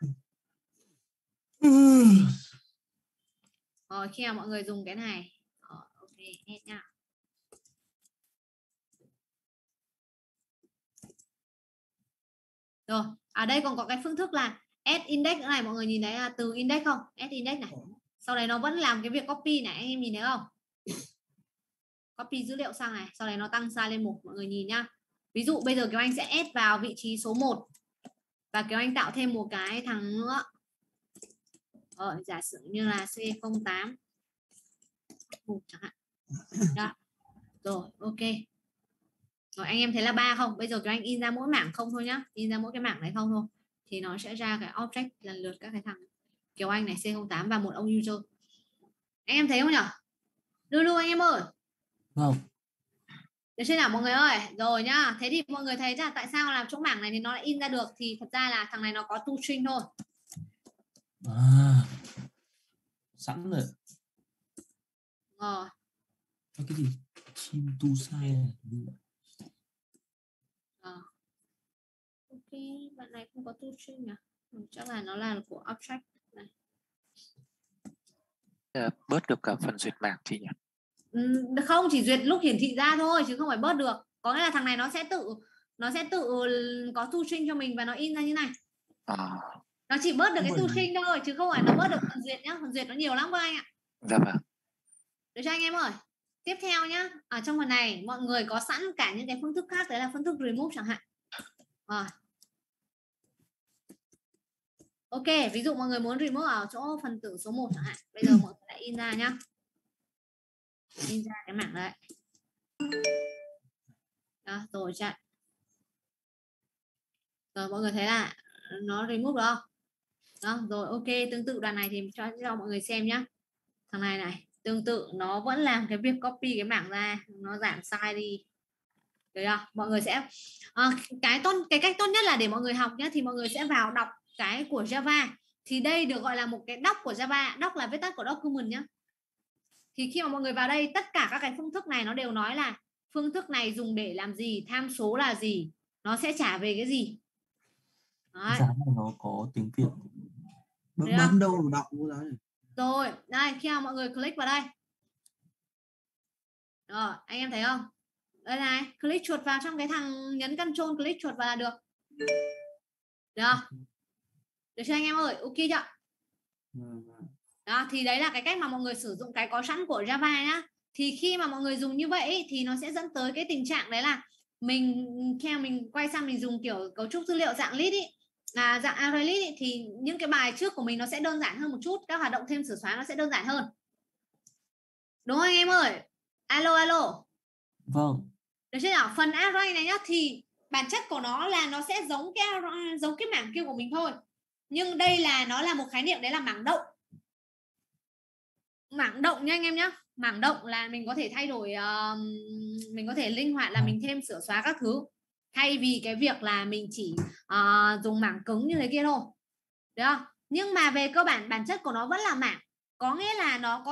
Rồi khi mà mọi người dùng cái này. Ok, add nha. Rồi, ở đây còn có cái phương thức là add index nữa này, mọi người nhìn thấy là từ index không? Add index này. Sau này nó vẫn làm cái việc copy này, anh em nhìn thấy không? Copy dữ liệu sang này, sau này nó tăng size lên 1, mọi người nhìn nhá. Ví dụ bây giờ Kiều Anh sẽ add vào vị trí số 1 và Kiều Anh tạo thêm một cái thằng nữa. Giả sử như là C08 chẳng hạn. Đó. Rồi, ok. Rồi anh em thấy là 3 không? Bây giờ Kiều Anh in ra mỗi mảng không thôi nhá. In ra mỗi cái mảng này không thôi. Thì nó sẽ ra cái object lần lượt các cái thằng Kiều Anh này, C08 và một ông user. Anh em thấy không nhỉ? Lưu anh em ơi. Vâng. Được chưa nào mọi người ơi? Rồi nhá. Thế thì mọi người thấy là tại sao làm chỗ mảng này thì nó lại in ra được, thì thật ra là thằng này nó có toString thôi. Sẵn rồi. Có cái gì? Chim tu sai. Ok, bạn này không có toString à? Chắc là nó là của object này. Bớt được cả phần duyệt mảng chị nhỉ? Không, chỉ duyệt lúc hiển thị ra thôi chứ không phải bớt được. Có nghĩa là thằng này nó sẽ tự có toString cho mình và nó in ra như này. Nó chỉ bớt được cái toString thôi chứ không phải nó bớt được phần duyệt nhá. Phần duyệt nó nhiều lắm các anh ạ. Dạ vâng. Được cho anh em ơi. Tiếp theo nhá, ở trong phần này mọi người có sẵn cả những cái phương thức khác, đấy là phương thức remove chẳng hạn. Ok, ví dụ mọi người muốn remove ở chỗ phần tử số 1 chẳng hạn. Bây giờ mọi người lại in ra nhá. In ra cái mảng đấy. Đó, rồi chạy. Rồi mọi người thấy là nó remove được không? Đó, rồi ok, tương tự đoạn này thì cho mọi người xem nhá. Thằng này này, tương tự nó vẫn làm cái việc copy cái mảng ra, nó giảm size đi. Được không? Mọi người sẽ cái cách tốt nhất là để mọi người học nhé, thì mọi người sẽ vào đọc cái của Java. Thì đây được gọi là một cái doc của Java. Doc là viết tắt của document nhé. Thì khi mà mọi người vào đây, tất cả các cái phương thức này nó đều nói là phương thức này dùng để làm gì, tham số là gì, nó sẽ trả về cái gì. Đấy. Giá này nó có tiếng Việt. Bấm đâu đọc giá này. Rồi, đây khi mà mọi người click vào đây. Rồi, anh em thấy không? Đây này, click chuột vào trong cái thằng nhấn Ctrl click chuột vào là được. Được chưa anh em ơi? Ok chưa? Đó, thì đấy là cái cách mà mọi người sử dụng cái có sẵn của Java nhá. Thì khi mà mọi người dùng như vậy thì nó sẽ dẫn tới cái tình trạng đấy là mình quay sang mình dùng kiểu cấu trúc dữ liệu dạng list ý, dạng array list ý, thì những cái bài trước của mình nó sẽ đơn giản hơn một chút, các hoạt động thêm sửa xóa nó sẽ đơn giản hơn, đúng không anh em ơi? Alo. Vâng. Được chưa nhỉ? Phần array này nhá, thì bản chất của nó là nó sẽ giống cái mảng kia của mình thôi, nhưng đây là nó là một khái niệm, đấy là mảng động. Mảng động nha anh em nhá. Mảng động là mình có thể thay đổi, mình có thể linh hoạt là mình thêm sửa xóa các thứ, thay vì cái việc là mình chỉ dùng mảng cứng như thế kia thôi, được không? Nhưng mà về cơ bản bản chất của nó vẫn là mảng, có nghĩa là nó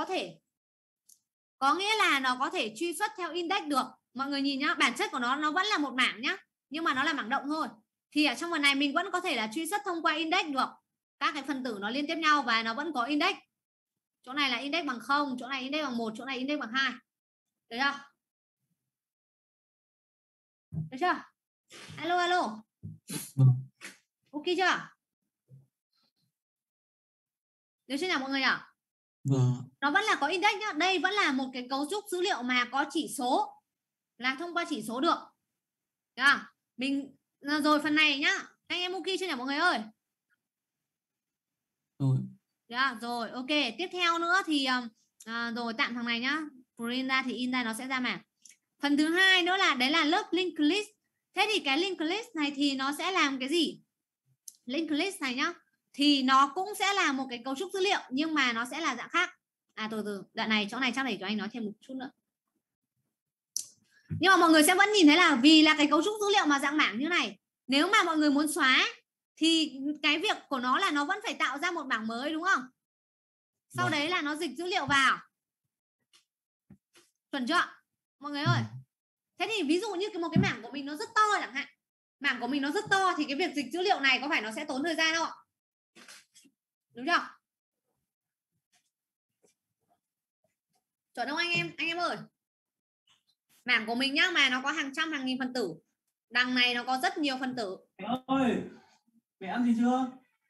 có thể truy xuất theo index được. Mọi người nhìn nhá, bản chất của nó vẫn là một mảng nhá, nhưng mà nó là mảng động thôi. Thì ở trong phần này mình vẫn có thể là truy xuất thông qua index được, các cái phân tử nó liên tiếp nhau và nó vẫn có index. Chỗ này là index bằng 0, chỗ này index bằng 1, chỗ này index bằng 2. Được chưa? Được chưa? Alo. Ok chưa? Được chưa nào mọi người nhỉ? Nó vẫn là có index nhá. Đây vẫn là một cái cấu trúc dữ liệu mà có chỉ số, là thông qua chỉ số được. Được không? Mình rồi phần này nhá. Anh em ok chưa nhỉ mọi người ơi? Rồi, ok. Tiếp theo nữa thì rồi tạm thằng này nhá. Print ra thì in ra nó sẽ ra mảng. Phần thứ hai nữa là đấy là lớp linked list. Thế thì cái linked list này thì nó sẽ làm cái gì? Linked list này nhá, thì nó cũng sẽ là một cái cấu trúc dữ liệu, nhưng mà nó sẽ là dạng khác. Từ đoạn này, chỗ này chắc để cho anh nói thêm một chút nữa. Nhưng mà mọi người sẽ vẫn nhìn thấy là vì là cái cấu trúc dữ liệu mà dạng mảng như này, nếu mà mọi người muốn xóa thì cái việc của nó là nó vẫn phải tạo ra một bảng mới, đúng không? Sau đấy là nó dịch dữ liệu vào. Chuẩn chưa mọi người ơi? Thế thì ví dụ như một cái mảng của mình nó rất to chẳng hạn, mảng của mình nó rất to thì cái việc dịch dữ liệu này có phải nó sẽ tốn thời gian không ạ? Đúng chưa? Chuẩn không anh em ơi? Mảng của mình nhá, mà nó có hàng trăm hàng nghìn phân tử, đằng này nó có rất nhiều phân tử. Mẹ ơi, mẹ ăn gì chưa?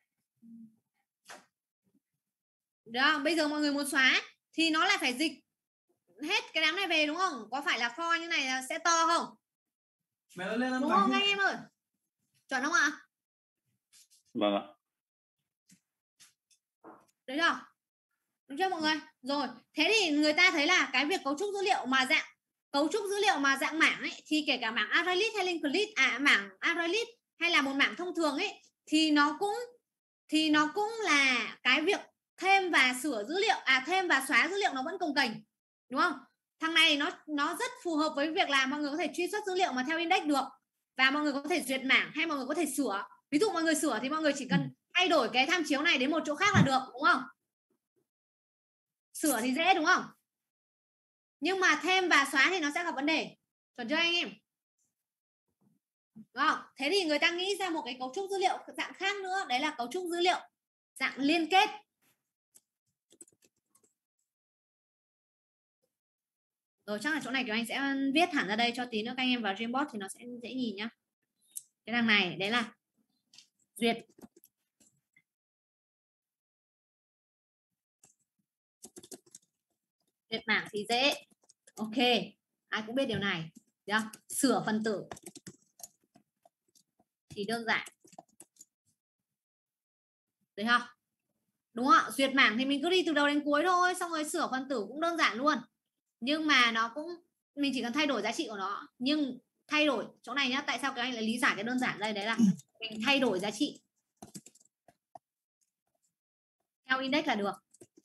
Đó, bây giờ mọi người muốn xóa thì nó lại phải dịch hết cái đám này về, đúng không? Có phải là for như này là sẽ to không? Mẹ ơi, lên ăn đúng không anh em ơi? Chuẩn không ạ? Vâng ạ. Được chưa? Đúng chưa mọi người? Rồi, thế thì người ta thấy là cái việc cấu trúc dữ liệu mà dạng mảng ấy, thì kể cả mảng array list hay linked list, mảng array list hay là một mảng thông thường ấy, thì nó cũng là cái việc thêm và sửa dữ liệu, thêm và xóa dữ liệu nó vẫn cồng kềnh, đúng không? Thằng này nó rất phù hợp với việc là mọi người có thể truy xuất dữ liệu mà theo index được, và mọi người có thể duyệt mảng hay mọi người có thể sửa. Ví dụ mọi người sửa thì mọi người chỉ cần thay đổi cái tham chiếu này đến một chỗ khác là được, đúng không? Sửa thì dễ đúng không? Nhưng mà thêm và xóa thì nó sẽ gặp vấn đề. Chuẩn chưa anh em? Đúng không? Thế thì người ta nghĩ ra một cái cấu trúc dữ liệu dạng khác nữa, đấy là cấu trúc dữ liệu dạng liên kết. Rồi chắc là chỗ này Kiều Anh sẽ viết hẳn ra đây cho tí nữa các anh em vào Dreamboard thì nó sẽ dễ nhìn nhá. Cái đằng này đấy là duyệt mảng thì dễ. Ok, ai cũng biết điều này. Được không? Sửa phân tử thì đơn giản. Được không? Đúng không ạ? Duyệt mảng thì mình cứ đi từ đầu đến cuối thôi, xong rồi sửa phân tử cũng đơn giản luôn. Nhưng mà nó cũng, mình chỉ cần thay đổi giá trị của nó. Nhưng thay đổi chỗ này nhá, tại sao các anh lại lý giải cái đơn giản đây? Đấy là mình thay đổi giá trị theo index là được.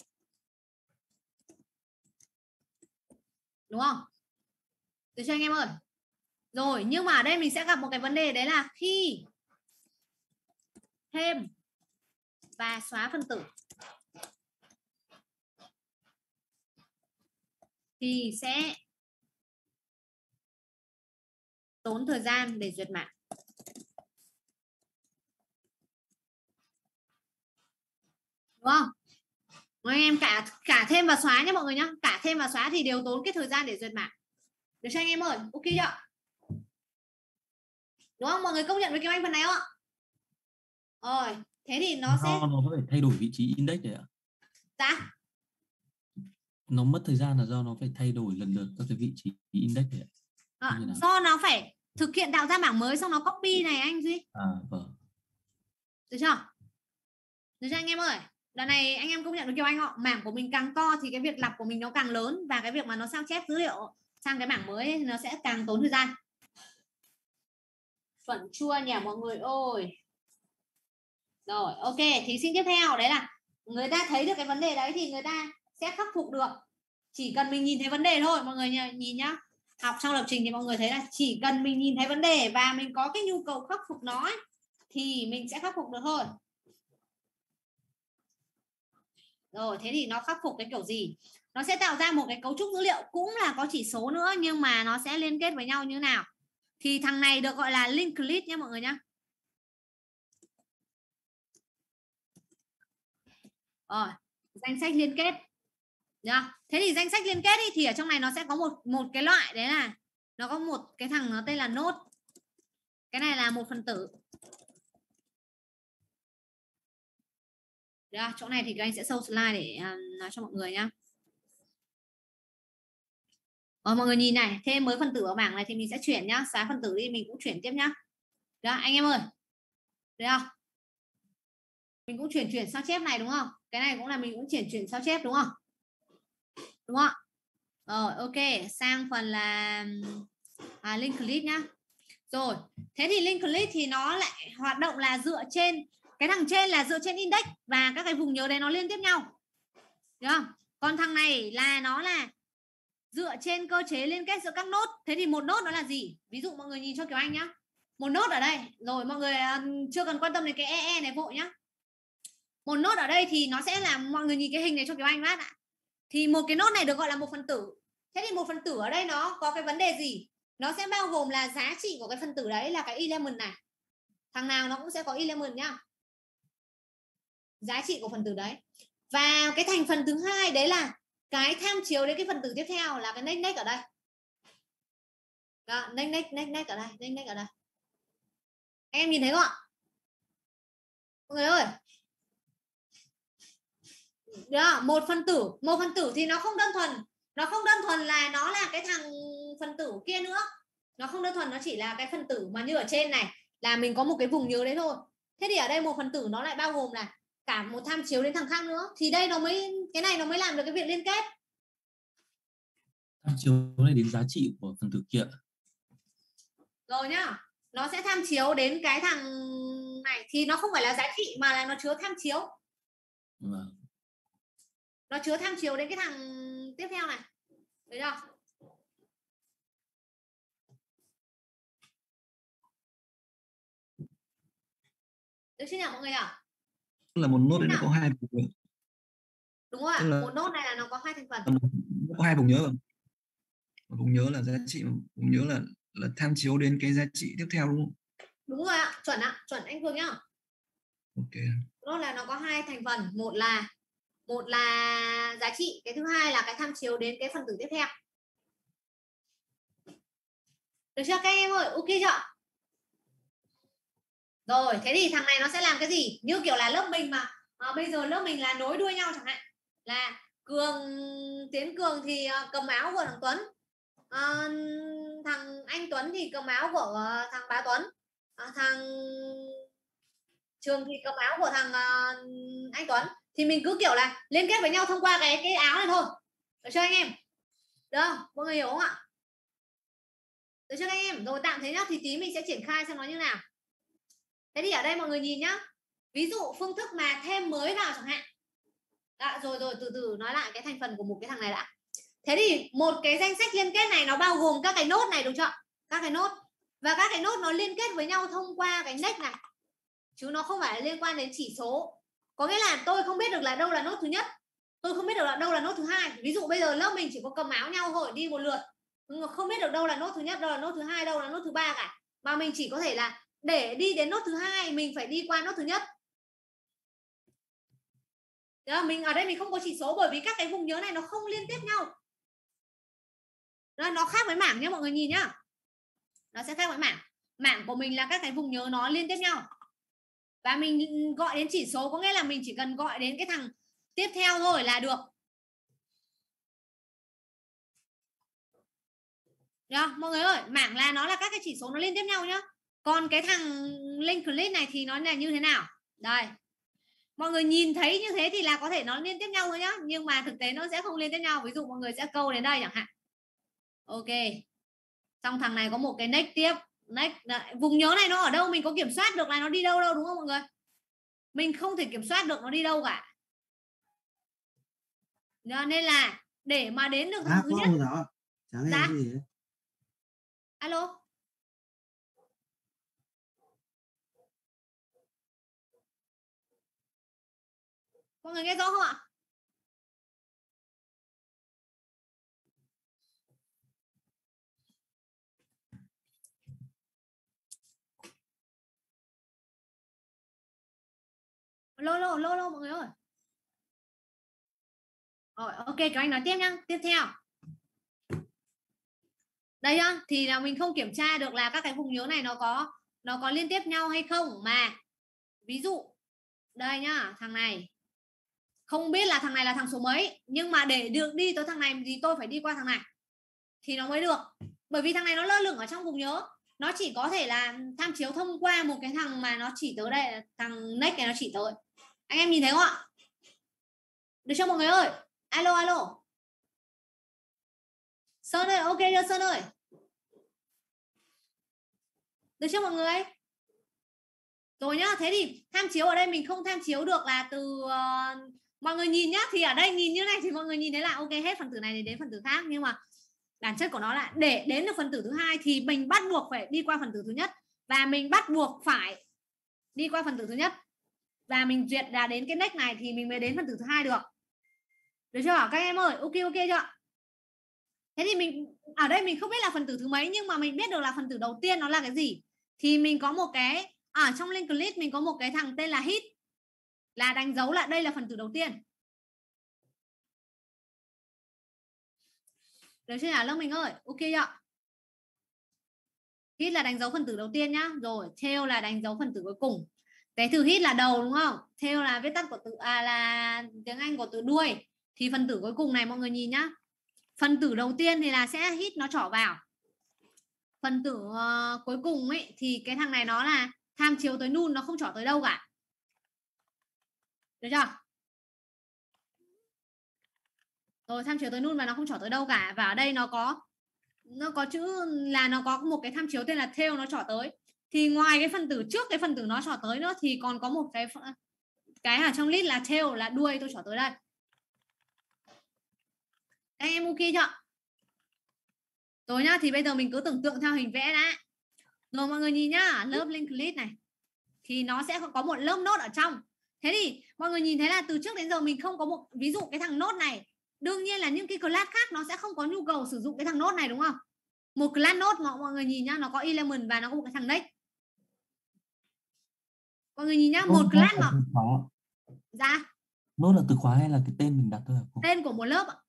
Đúng không? Được chưa anh em ơi? Rồi, nhưng mà ở đây mình sẽ gặp một cái vấn đề, đấy là khi thêm và xóa phân tử thì sẽ tốn thời gian để duyệt mảng. Đúng không? Mọi anh em cả thêm và xóa nhé mọi người nhá. Cả thêm và xóa thì đều tốn cái thời gian để duyệt mảng. Được chưa anh em ơi? Ok chưa? Đúng không? Mọi người công nhận với Kim Anh phần này không ạ? Rồi, thế thì nó sẽ có thể thay đổi vị trí index này ạ. Dạ. Nó mất thời gian là do nó phải thay đổi lần lượt các cái vị trí index này. Do nó phải thực hiện tạo ra bảng mới xong nó copy này anh Duy. Vâng. Được chưa? Được chưa anh em ơi? Lần này anh em công nhận được Kiều Anh họ, mảng của mình càng to thì cái việc lọc của mình nó càng lớn, và cái việc mà nó sao chép dữ liệu sang cái bảng mới ấy, nó sẽ càng tốn thời gian. Phận chua nhỉ mọi người ơi. Rồi, ok, thí sinh tiếp theo đấy là người ta thấy được cái vấn đề đấy thì người ta sẽ khắc phục được. Chỉ cần mình nhìn thấy vấn đề thôi mọi người nhìn nhá. Học trong lập trình thì mọi người thấy là chỉ cần mình nhìn thấy vấn đề và mình có cái nhu cầu khắc phục nó ấy, thì mình sẽ khắc phục được thôi. Rồi, thế thì nó khắc phục cái kiểu gì? Nó sẽ tạo ra một cái cấu trúc dữ liệu cũng là có chỉ số nữa, nhưng mà nó sẽ liên kết với nhau như thế nào? Thì thằng này được gọi là linked list nhé mọi người nhé. Rồi, danh sách liên kết. Được. Thế thì danh sách liên kết ý, thì ở trong này nó sẽ có một cái loại, đấy là nó có một cái thằng nó tên là node. Cái này là một phần tử. Được. Chỗ này thì các anh sẽ show slide để nói cho mọi người nhé. Mọi người nhìn này, thêm mới phần tử ở bảng này thì mình sẽ chuyển nhá, xóa phần tử đi mình cũng chuyển tiếp nhá. Được, anh em ơi. Được không? Mình cũng chuyển sao chép này đúng không? Cái này cũng là mình cũng chuyển sao chép đúng không? Đúng không? Rồi, ok, sang phần là linked list nhá. Rồi, thế thì linked list thì nó lại hoạt động là dựa trên cái thằng trên là dựa trên index và các cái vùng nhớ đấy nó liên tiếp nhau. Được không? Còn thằng này là nó là dựa trên cơ chế liên kết giữa các nốt. Thế thì một nốt nó là gì? Ví dụ mọi người nhìn cho Kiều Anh nhá. Một nốt ở đây, rồi mọi người chưa cần quan tâm đến cái EE này vội nhá. Một nốt ở đây thì nó sẽ là, mọi người nhìn cái hình này cho Kiều Anh lát ạ. Thì một cái nốt này được gọi là một phần tử. Thế thì một phần tử ở đây nó có cái vấn đề gì? Nó sẽ bao gồm là giá trị của cái phần tử đấy là cái element này. Thằng nào nó cũng sẽ có element nhá. Giá trị của phần tử đấy. Và cái thành phần thứ hai đấy là cái tham chiếu đến cái phần tử tiếp theo là cái next ở đây. Đó, next ở đây, next ở đây. Em nhìn thấy không ạ? Mọi người ơi. Đó, một phần tử thì nó không đơn thuần là nó là cái thằng phần tử kia nữa. Nó không đơn thuần nó chỉ là cái phần tử mà như ở trên này là mình có một cái vùng nhớ đấy thôi. Thế thì ở đây một phần tử nó lại bao gồm là cả một tham chiếu đến thằng khác nữa, thì đây nó mới, cái này nó mới làm được cái việc liên kết. Tham chiếu này đến giá trị của phần tử kia. Rồi nhá, nó sẽ tham chiếu đến cái thằng này thì nó không phải là giá trị mà là nó chứa tham chiếu. Vâng. Nó chứa tham chiếu đến cái thằng tiếp theo này. Thấy chưa? Được chưa nhỉ mọi người ạ? Là một nốt này nó có hai vùng nhớ. Đúng rồi ạ, một nốt này là nó có hai thành phần. Nó có hai vùng nhớ rồi. Một vùng nhớ là giá trị, vùng nhớ là tham chiếu đến cái giá trị tiếp theo đúng không? Đúng rồi ạ, chuẩn anh Phương nhá. Ok. Nốt là nó có hai thành phần, một là giá trị, cái thứ hai là cái tham chiếu đến cái phần tử tiếp theo. Được chưa các em ơi? Ok chưa? Rồi, thế thì thằng này nó sẽ làm cái gì? Như kiểu là lớp mình mà bây giờ lớp mình là nối đuôi nhau chẳng hạn, là Tiến Cường thì cầm áo của thằng Tuấn, thằng anh Tuấn thì cầm áo của thằng Bá Tuấn, thằng Trường thì cầm áo của thằng anh Tuấn, thì mình cứ kiểu là liên kết với nhau thông qua cái áo này thôi. Được chưa anh em? Được không? Mọi người hiểu không ạ? Được chưa anh em? Rồi tạm thế nhá, thì tí mình sẽ triển khai xem nó như nào. Thế thì ở đây mọi người nhìn nhá, ví dụ phương thức mà thêm mới vào chẳng hạn. Rồi từ từ nói lại cái thành phần của một cái thằng này đã. Thế thì một cái danh sách liên kết này nó bao gồm các cái nốt này đúng chưa? Các cái nốt, và các cái nốt nó liên kết với nhau thông qua cái next này, chứ nó không phải liên quan đến chỉ số. Có nghĩa là tôi không biết được là đâu là nốt thứ nhất, tôi không biết được là đâu là nốt thứ hai. Ví dụ bây giờ lớp mình chỉ có cầm áo nhau thôi, đi một lượt, không biết được đâu là nốt thứ nhất, đâu là nốt thứ hai, đâu là nốt thứ ba cả, mà mình chỉ có thể là để đi đến nốt thứ hai mình phải đi qua nốt thứ nhất. Đó, mình ở đây mình không có chỉ số bởi vì các cái vùng nhớ này nó không liên tiếp nhau. Đó, nó khác với mảng nhé mọi người nhìn nhá, nó sẽ khác với mảng của mình là các cái vùng nhớ nó liên tiếp nhau, và mình gọi đến chỉ số có nghĩa là mình chỉ cần gọi đến cái thằng tiếp theo thôi là được. Được, mọi người ơi, mảng là nó là các cái chỉ số nó liên tiếp nhau nhá. Còn cái thằng link click này thì nó là như thế nào? Đây. Mọi người nhìn thấy như thế thì là có thể nó liên tiếp nhau thôi nhá, nhưng mà thực tế nó sẽ không liên tiếp nhau. Ví dụ mọi người sẽ câu đến đây chẳng hạn. Ok. Trong thằng này có một cái next tiếp. Next, vùng nhớ này nó ở đâu mình có kiểm soát được là nó đi đâu đâu đúng không mọi người? Mình không thể kiểm soát được nó đi đâu cả. Nên là để mà đến được thằng thứ nhất. Dạ. Alo. Mọi người nghe rõ không ạ? Lô mọi người ơi. Rồi, ok, các anh nói tiếp nhá. Tiếp theo. Đây nhá, thì là mình không kiểm tra được là các cái vùng nhớ này nó có liên tiếp nhau hay không, mà ví dụ đây nhá, thằng này không biết là thằng này là thằng số mấy, nhưng mà để được đi tới thằng này thì tôi phải đi qua thằng này thì nó mới được. Bởi vì thằng này nó lơ lửng ở trong vùng nhớ, nó chỉ có thể là tham chiếu thông qua một cái thằng mà nó chỉ tới đây, thằng next này nó chỉ tới. Anh em nhìn thấy không ạ? Được chưa mọi người ơi? Alo. Sơn ơi, ok chưa Sơn ơi? Được chưa mọi người? Rồi nhá, thế thì tham chiếu ở đây mình không tham chiếu được là từ mọi người nhìn nhá, thì ở đây nhìn như này thì mọi người nhìn thấy là ok hết phần tử này đến phần tử khác, nhưng mà bản chất của nó là để đến được phần tử thứ hai thì mình bắt buộc phải đi qua phần tử thứ nhất, và mình bắt buộc phải đi qua phần tử thứ nhất và mình duyệt là đến cái next này thì mình mới đến phần tử thứ hai được. Được chưa các em ơi? Ok chưa? Thế thì mình ở đây mình không biết là phần tử thứ mấy, nhưng mà mình biết được là phần tử đầu tiên nó là cái gì. Thì mình có một cái ở trong link list mình có một cái thằng tên là hit, là đánh dấu là đây là phần tử đầu tiên. Được chưa hả lớp mình ơi? Ok chưa? Hit là đánh dấu phần tử đầu tiên nhá. Rồi tail là đánh dấu phần tử cuối cùng. Cái từ hit là đầu đúng không? Tail là viết tắt của từ là tiếng Anh của từ đuôi. Thì phần tử cuối cùng này mọi người nhìn nhá. Phần tử đầu tiên thì là sẽ hit nó trỏ vào. Phần tử cuối cùng ấy thì cái thằng này nó là tham chiếu tới null, nó không trỏ tới đâu cả. Được chưa? Rồi tham chiếu tới null và nó không trỏ tới đâu cả. Và ở đây nó có chữ là nó có một cái tham chiếu tên là tail nó trỏ tới. Thì ngoài cái phần tử trước cái phần tử nó trỏ tới nữa thì còn có một cái ở trong list là tail, là đuôi tôi trỏ tới đây. Các em ok chưa? Rồi nhá, thì bây giờ mình cứ tưởng tượng theo hình vẽ đã. Rồi mọi người nhìn nhá, lớp link list này thì nó sẽ có một lớp nốt ở trong. Thế thì mọi người nhìn thấy là từ trước đến giờ mình không có một, ví dụ cái thằng nốt này, đương nhiên là những cái class khác nó sẽ không có nhu cầu sử dụng cái thằng nốt này đúng không? Một class nốt mọi người nhìn nhá, nó có element và nó có một cái thằng next. Mọi người nhìn nhá, một class mà dạ. Nốt là từ khóa hay là cái tên mình đặt thôi hả cô? Tên của một lớp ạ.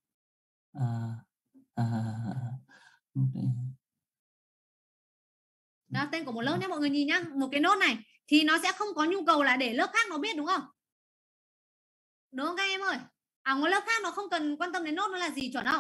Đó, tên của một lớp nhé mọi người nhìn nhá. Một cái nốt này thì nó sẽ không có nhu cầu là để lớp khác nó biết đúng không? Đúng không các em ơi? Một lớp khác nó không cần quan tâm đến nốt nó là gì, chuẩn không?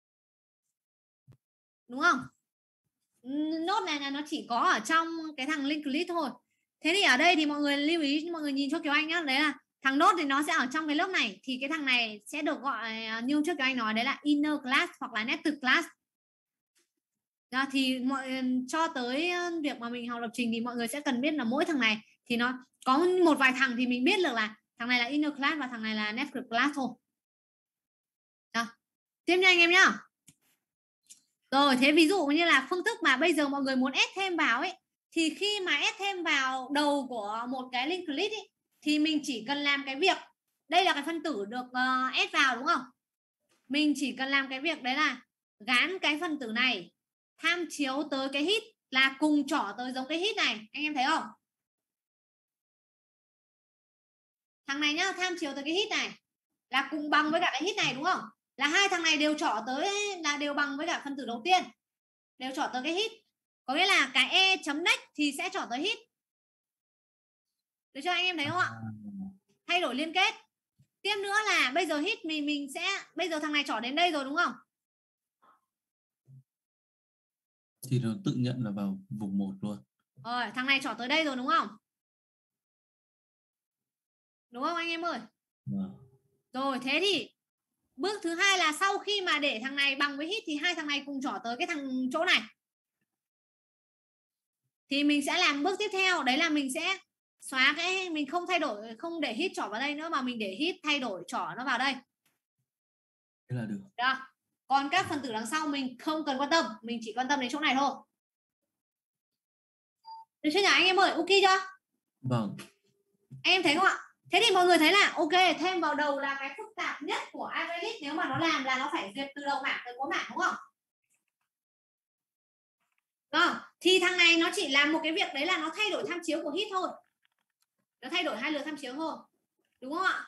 Đúng không? Nốt này là nó chỉ có ở trong cái thằng link list thôi. Thế thì ở đây thì mọi người lưu ý, mọi người nhìn cho Kiều Anh nhá. Đấy là thằng nốt thì nó sẽ ở trong cái lớp này. Thì cái thằng này sẽ được gọi như trước Kiều Anh nói, đấy là inner class hoặc là nested class. Đó, thì cho tới việc mà mình học lập trình thì mọi người sẽ cần biết là mỗi thằng này thì nó có một vài thằng thì mình biết được là thằng này là inner class và thằng này là nested class thôi. Đó. Tiếp nha anh em nhá. Rồi, thế ví dụ như là phương thức mà bây giờ mọi người muốn add thêm vào ấy, thì khi mà add thêm vào đầu của một cái link list ấy, thì mình chỉ cần làm cái việc, đây là cái phân tử được add vào đúng không? Mình chỉ cần làm cái việc đấy là gán cái phân tử này tham chiếu tới cái hit, là cùng trỏ tới giống cái hit này, anh em thấy không? Thằng này nhá, tham chiếu tới cái hit này là cùng bằng với cả cái hit này đúng không? Là hai thằng này đều trỏ tới, là đều bằng với cả phân tử đầu tiên, đều trỏ tới cái hit. Có nghĩa là cái e chấm next thì sẽ trỏ tới hit. Được chưa anh em thấy không ạ? Thay đổi liên kết. Tiếp nữa là bây giờ hit mình sẽ, bây giờ thằng này trỏ đến đây rồi đúng không? Thì nó tự nhận là vào vùng 1 luôn. Rồi, thằng này trỏ tới đây rồi đúng không? Đúng không anh em ơi? Rồi, thế thì bước thứ hai là sau khi mà để thằng này bằng với hit thì hai thằng này cùng trỏ tới cái thằng chỗ này. Thì mình sẽ làm bước tiếp theo, đấy là mình sẽ xóa cái, mình không thay đổi, không để hit trỏ vào đây nữa mà mình để hit thay đổi trỏ nó vào đây. Thế là được. Đó. Còn các phần tử đằng sau mình không cần quan tâm, mình chỉ quan tâm đến chỗ này thôi. Được chưa nhỉ anh em ơi? Ok chưa? Vâng. Em thấy không ạ? Thế thì mọi người thấy là ok, thêm vào đầu là cái phức tạp nhất của ArrayList, nếu mà nó làm là nó phải duyệt từ đầu mảng tới cuối mảng đúng không? Đó. Thì thằng này nó chỉ làm một cái việc đấy là nó thay đổi tham chiếu của hit thôi. Nó thay đổi hai lượt tham chiếu thôi. Đúng không ạ?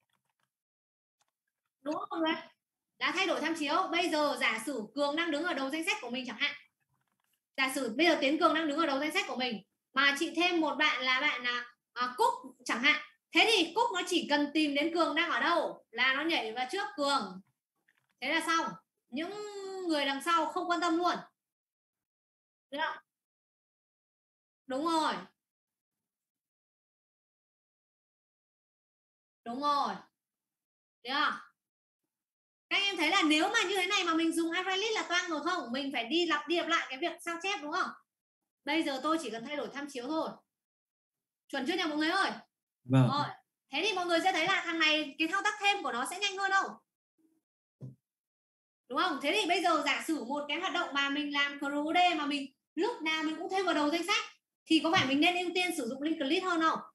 Đúng không mọi người? Là thay đổi tham chiếu. Bây giờ giả sử Cường đang đứng ở đầu danh sách của mình chẳng hạn. Giả sử bây giờ Tiến Cường đang đứng ở đầu danh sách của mình, mà chị thêm một bạn là bạn Cúc chẳng hạn. Thế thì Cúc nó chỉ cần tìm đến Cường đang ở đâu là nó nhảy vào trước Cường. Thế là xong. Những người đằng sau không quan tâm luôn. Được không? Đúng rồi. Đúng rồi. Được không? Các em thấy là nếu mà như thế này mà mình dùng ArrayList là toang rồi không? Mình phải đi lặp lại cái việc sao chép đúng không? Bây giờ tôi chỉ cần thay đổi tham chiếu thôi. Chuẩn chưa nhỉ mọi người ơi? Vâng. Rồi. Thế thì mọi người sẽ thấy là thằng này cái thao tác thêm của nó sẽ nhanh hơn không? Đúng không? Thế thì bây giờ giả sử một cái hoạt động mà mình làm CRUD mà mình lúc nào mình cũng thêm vào đầu danh sách thì có phải mình nên ưu tiên sử dụng linked list hơn không?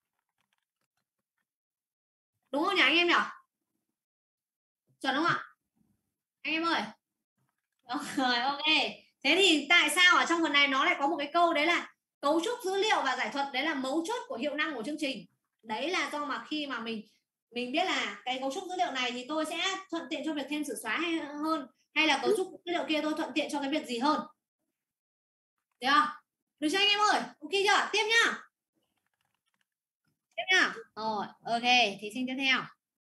Đúng không nhỉ anh em nhỉ? Chuẩn không ạ? Anh em ơi. Rồi ok. Thế thì tại sao ở trong phần này nó lại có một cái câu đấy là cấu trúc dữ liệu và giải thuật, đấy là mấu chốt của hiệu năng của chương trình. Đấy là do mà khi mà mình biết là cái cấu trúc dữ liệu này thì tôi sẽ thuận tiện cho việc thêm sửa xóa hơn, hay là cấu trúc dữ liệu kia tôi thuận tiện cho cái việc gì hơn. Được không? Được chưa anh em ơi? Ok chưa? Tiếp nhá. Tiếp nhá. Rồi, ok, thí sinh tiếp theo.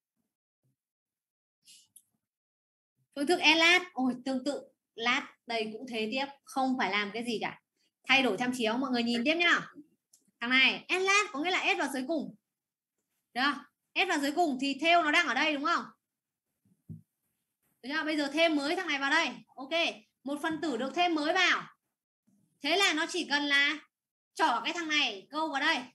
Phương thức ELAT, ôi tương tự lát đây cũng thế tiếp, không phải làm cái gì cả, thay đổi tham chiếu. Mọi người nhìn tiếp nhá. Thằng này ELAT có nghĩa là S vào dưới cùng. Được không? S vào dưới cùng thì theo nó đang ở đây đúng không? Được chưa? Bây giờ thêm mới thằng này vào đây. Ok, một phần tử được thêm mới vào. Thế là nó chỉ cần là trỏ cái thằng này câu vào đây.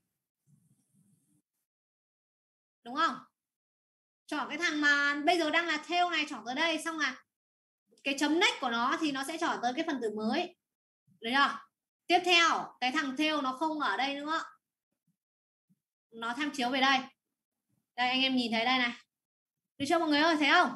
Đúng không? Trỏ cái thằng mà bây giờ đang là theo này trỏ tới đây, xong là cái chấm next của nó thì nó sẽ trỏ tới cái phần tử mới. Được chưa? Tiếp theo cái thằng theo nó không ở đây nữa, nó tham chiếu về đây. Đây anh em nhìn thấy đây này. Được chưa mọi người ơi, thấy không?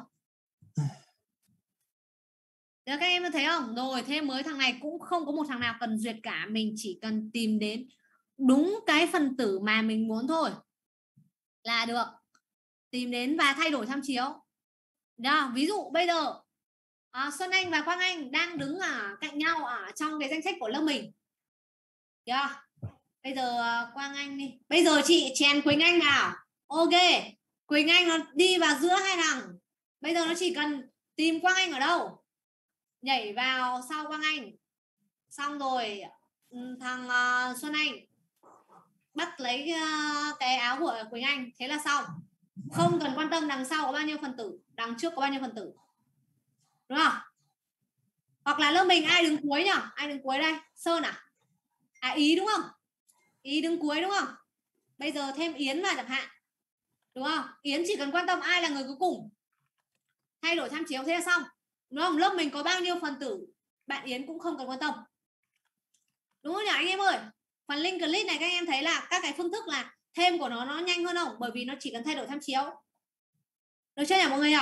Được, các em thấy không? Rồi thêm mới thằng này cũng không có một thằng nào cần duyệt cả, mình chỉ cần tìm đến đúng cái phần tử mà mình muốn thôi là được. Tìm đến và thay đổi tham chiếu. Đó, ví dụ bây giờ Xuân Anh và Quang Anh đang đứng ở cạnh nhau ở trong cái danh sách của lớp mình. Được. Bây giờ Quang Anh đi. Bây giờ chị chèn Quỳnh Anh vào. Ok. Quỳnh Anh nó đi vào giữa hai thằng. Bây giờ nó chỉ cần tìm Quang Anh ở đâu, nhảy vào sau Quang Anh. Xong rồi thằng Xuân Anh bắt lấy cái áo của Quỳnh Anh. Thế là xong. Không cần quan tâm đằng sau có bao nhiêu phần tử, đằng trước có bao nhiêu phần tử. Đúng không? Hoặc là lớp mình ai đứng cuối nhỉ? Ai đứng cuối đây? Sơn à? Ý đúng không? Ý đứng cuối đúng không? Bây giờ thêm Yến vào chẳng hạn. Đúng không? Yến chỉ cần quan tâm ai là người cuối cùng. Thay đổi tham chiếu thế là xong. Đúng không? Lớp mình có bao nhiêu phần tử, bạn Yến cũng không cần quan tâm. Đúng không nhỉ anh em ơi? Phần linked list này các em thấy là các cái phương thức là thêm của nó nhanh hơn không? Bởi vì nó chỉ cần thay đổi tham chiếu. Được chưa nhỉ mọi người nhỉ?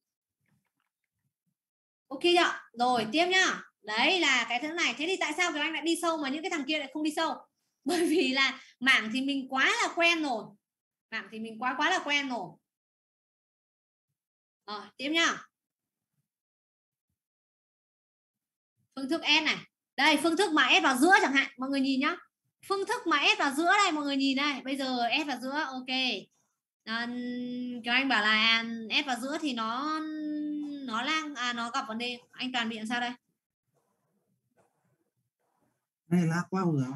Ok chưa? Rồi tiếp nhá. Đấy là cái thứ này. Thế thì tại sao các anh lại đi sâu mà những cái thằng kia lại không đi sâu? Bởi vì là mảng thì mình quá là quen rồi. Mảng thì mình quá là quen rồi. Rồi tiếp nhá. Phương thức S này. Đây phương thức mà S vào giữa chẳng hạn. Mọi người nhìn nhá. Phương thức mà S vào giữa đây mọi người nhìn đây. Bây giờ S vào giữa ok. Kiều Anh bảo là S vào giữa thì nó nó gặp vấn đề. Anh Toàn bị làm sao đây? Này lag quá rồi.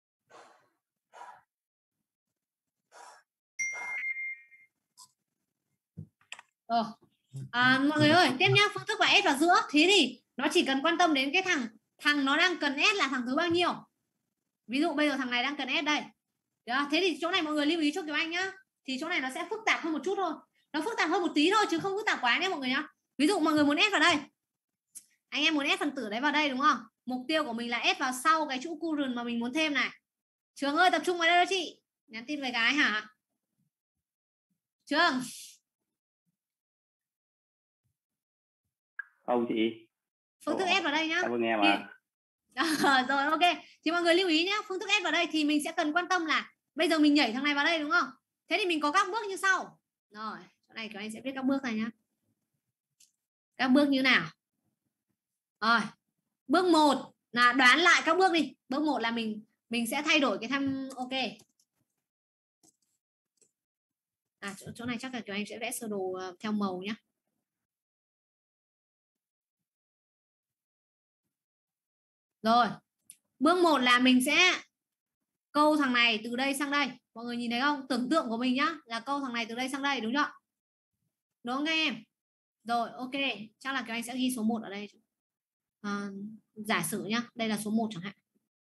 Mọi người ơi, tiếp nhá, phương thức là S vào giữa. Thế thì nó chỉ cần quan tâm đến cái thằng nó đang cần S là thằng thứ bao nhiêu. Ví dụ bây giờ thằng này đang cần S đây. Được. Thế thì chỗ này mọi người lưu ý cho Kiều Anh nhá. Thì chỗ này nó sẽ phức tạp hơn một chút thôi. Nó phức tạp hơn một tí thôi chứ không phức tạp quá nhé mọi người nhá. Ví dụ mọi người muốn S vào đây. Anh em muốn S phần tử đấy vào đây đúng không? Mục tiêu của mình là S vào sau cái chữ current mà mình muốn thêm này. Trường ơi tập trung vào đây đó chị. Nhắn tin về cái hả? Trường. Không chị. Phương thức S vào đây nhá. Em vừa nghe mà. Rồi ok. Thì mọi người lưu ý nhé. Phương thức S vào đây thì mình sẽ cần quan tâm là bây giờ mình nhảy thằng này vào đây đúng không? Thế thì mình có các bước như sau. Rồi, chỗ này các anh sẽ viết các bước này nhá. Các bước như nào? Rồi. Bước 1 là đoán lại các bước đi. Bước 1 là mình sẽ thay đổi cái ok. Chỗ này chắc là các anh sẽ vẽ sơ đồ theo màu nhé. Rồi. Bước 1 là mình sẽ câu thằng này từ đây sang đây. Mọi người nhìn thấy không? Tưởng tượng của mình nhá là câu thằng này từ đây sang đây đúng chưa? Đúng không các em? Rồi ok, chắc là các anh sẽ ghi số 1 ở đây. Giả sử nhá, đây là số 1 chẳng hạn.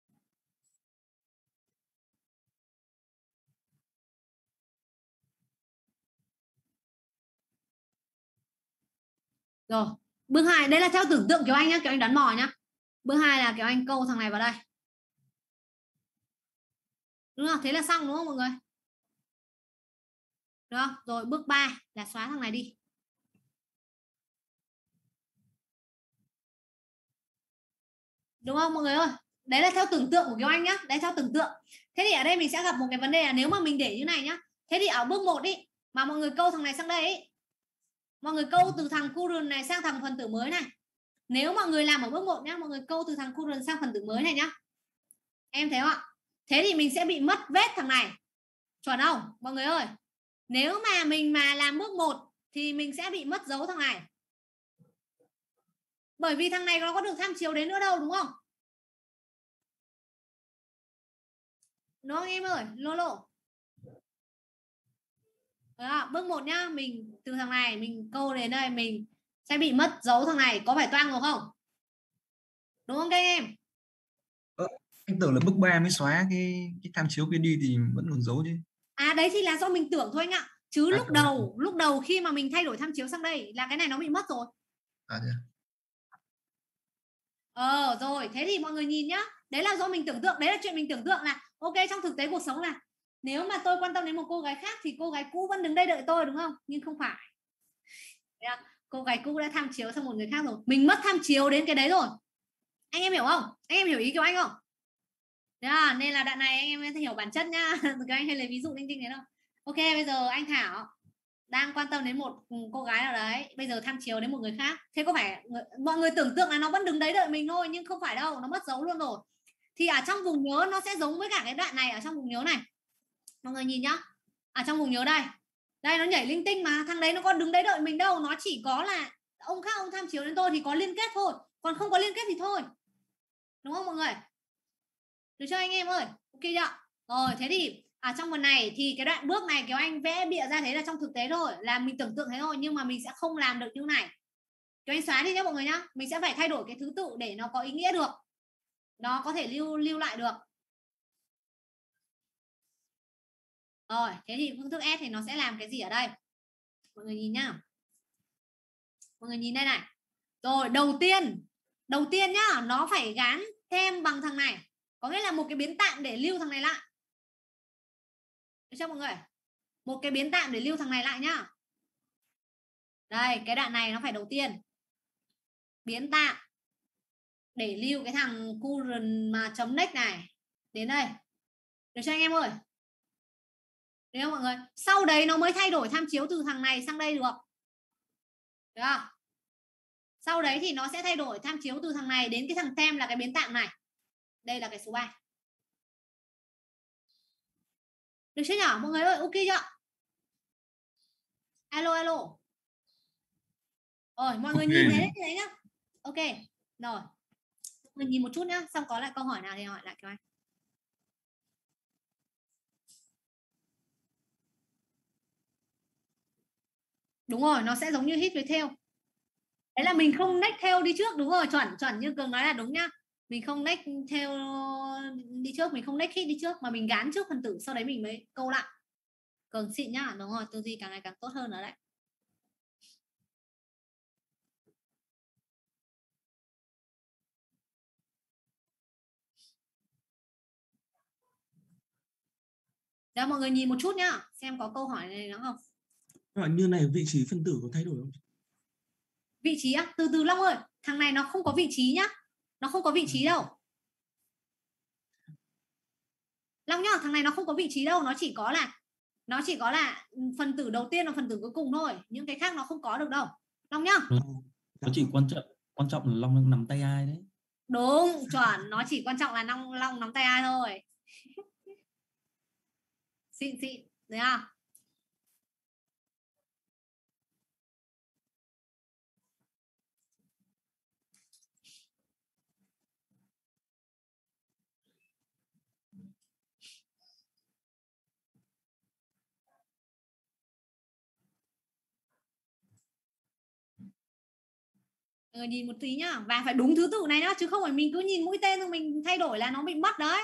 Rồi, bước 2, đây là theo tưởng tượng Kiều Anh nhá, Kiều Anh đoán mò nhá. Bước 2 là Kiều Anh câu thằng này vào đây. Đúng không? Thế là xong đúng không mọi người? Được không? Rồi bước 3 là xóa thằng này đi. Đúng không mọi người ơi? Đấy là theo tưởng tượng của Kiều Anh nhá, đấy theo tưởng tượng. Thế thì ở đây mình sẽ gặp một cái vấn đề là nếu mà mình để như này nhá. Thế thì ở bước 1 đi mà mọi người câu thằng này sang đây ấy, mọi người câu từ thằng current này sang thằng phần tử mới này. Nếu mọi người làm ở bước 1 nhá, mọi người câu từ thằng current sang phần tử mới này nhá. Em thấy không ạ? Thế thì mình sẽ bị mất vết thằng này. Chuẩn không? Mọi người ơi. Nếu mà mình mà làm bước 1 thì mình sẽ bị mất dấu thằng này. Bởi vì thằng này nó có được tham chiếu đến nữa đâu đúng không? Đúng không em ơi? Lolo. Bước 1 nhá, mình từ thằng này mình câu đến đây mình sẽ bị mất dấu thằng này, có phải toang rồi không? Đúng không các em? Anh tưởng là bước 3 mới xóa cái tham chiếu kia đi thì vẫn còn dấu chứ. Đấy thì là do mình tưởng thôi anh ạ. Chứ lúc đầu khi mà mình thay đổi tham chiếu sang đây là cái này nó bị mất rồi. Rồi, thế thì mọi người nhìn nhá. Đấy là do mình tưởng tượng, đấy là chuyện mình tưởng tượng là ok, trong thực tế cuộc sống là nếu mà tôi quan tâm đến một cô gái khác thì cô gái cũ vẫn đứng đây đợi tôi đúng không? Nhưng không phải. Cô gái cũ đã tham chiếu sang một người khác rồi. Mình mất tham chiếu đến cái đấy rồi. Anh em hiểu không? Anh em hiểu ý của anh không? Nên là đoạn này anh em hiểu bản chất nhá. Các anh hay lấy ví dụ linh tinh đấy đâu. Ok, bây giờ anh Thảo đang quan tâm đến một cô gái nào đấy, bây giờ tham chiếu đến một người khác. Thế có phải mọi người tưởng tượng là nó vẫn đứng đấy đợi mình thôi, nhưng không phải đâu, nó mất dấu luôn rồi. Thì ở trong vùng nhớ nó sẽ giống với cả cái đoạn này ở trong vùng nhớ này. Mọi người nhìn nhá. Ở trong vùng nhớ đây. Đây nó nhảy linh tinh mà, thằng đấy nó có đứng đấy đợi mình đâu, nó chỉ có là ông khác ông tham chiếu đến tôi thì có liên kết thôi, còn không có liên kết thì thôi. Đúng không mọi người? Được chưa anh em ơi? Ok chưa? Rồi, thế thì ở trong phần này thì cái đoạn bước này Kiều Anh vẽ bịa ra thế là trong thực tế thôi, là mình tưởng tượng thế thôi, nhưng mà mình sẽ không làm được như này. Kiều Anh xóa đi nhé mọi người nhá. Mình sẽ phải thay đổi cái thứ tự để nó có ý nghĩa được, nó có thể lưu lại được. Rồi, thế thì phương thức S thì nó sẽ làm cái gì ở đây? Mọi người nhìn nhá. Mọi người nhìn đây này. Rồi, đầu tiên nhá, nó phải gán thêm bằng thằng này. Có nghĩa là một cái biến tạm để lưu thằng này lại. Được chưa mọi người? Một cái biến tạm để lưu thằng này lại nhá. Đây, cái đoạn này nó phải đầu tiên. Biến tạm để lưu cái thằng current mà chấm next này đến đây. Được chưa anh em ơi? Được không mọi người? Sau đấy nó mới thay đổi tham chiếu từ thằng này sang đây được. Được không? Sau đấy thì nó sẽ thay đổi tham chiếu từ thằng này đến cái thằng tem là cái biến tạm này. Đây là cái số 3. Được chưa nhỉ? Mọi người ơi, ok chưa? Alo alo. Rồi mọi người Ok. nhìn thấy đấy nhá. Ok rồi, mình nhìn một chút nhá, xong có lại câu hỏi nào thì hỏi lại Kiều Anh. Đúng rồi, nó sẽ giống như hit với theo. Đấy là mình không next theo đi trước, đúng rồi, chuẩn như Cường nói là đúng nhá. Mình không next theo đi trước, mình không next hit đi trước, mà mình gán trước phần tử, sau đấy mình mới câu lại. Cường xịn nhá, đúng rồi, tư duy càng ngày càng tốt hơn nữa đấy. Đó, mọi người nhìn một chút nhá, xem có câu hỏi này nữa không. Như này vị trí phân tử có thay đổi không? Vị trí á? Từ Long ơi, thằng này nó không có vị trí nhá, nó không có vị trí đâu Long nhá, thằng này nó không có vị trí đâu, nó chỉ có là phần tử đầu tiên và phần tử cuối cùng thôi, những cái khác nó không có được đâu Long nhá. Nó chỉ quan trọng là Long nắm tay ai đấy. Đúng, chuẩn, nó chỉ quan trọng là Long nắm tay ai thôi. Xịn đấy à. Nhìn một tí nhá, và phải đúng thứ tự này nhá, chứ không phải mình cứ nhìn mũi tên rồi mình thay đổi là nó bị mất đấy.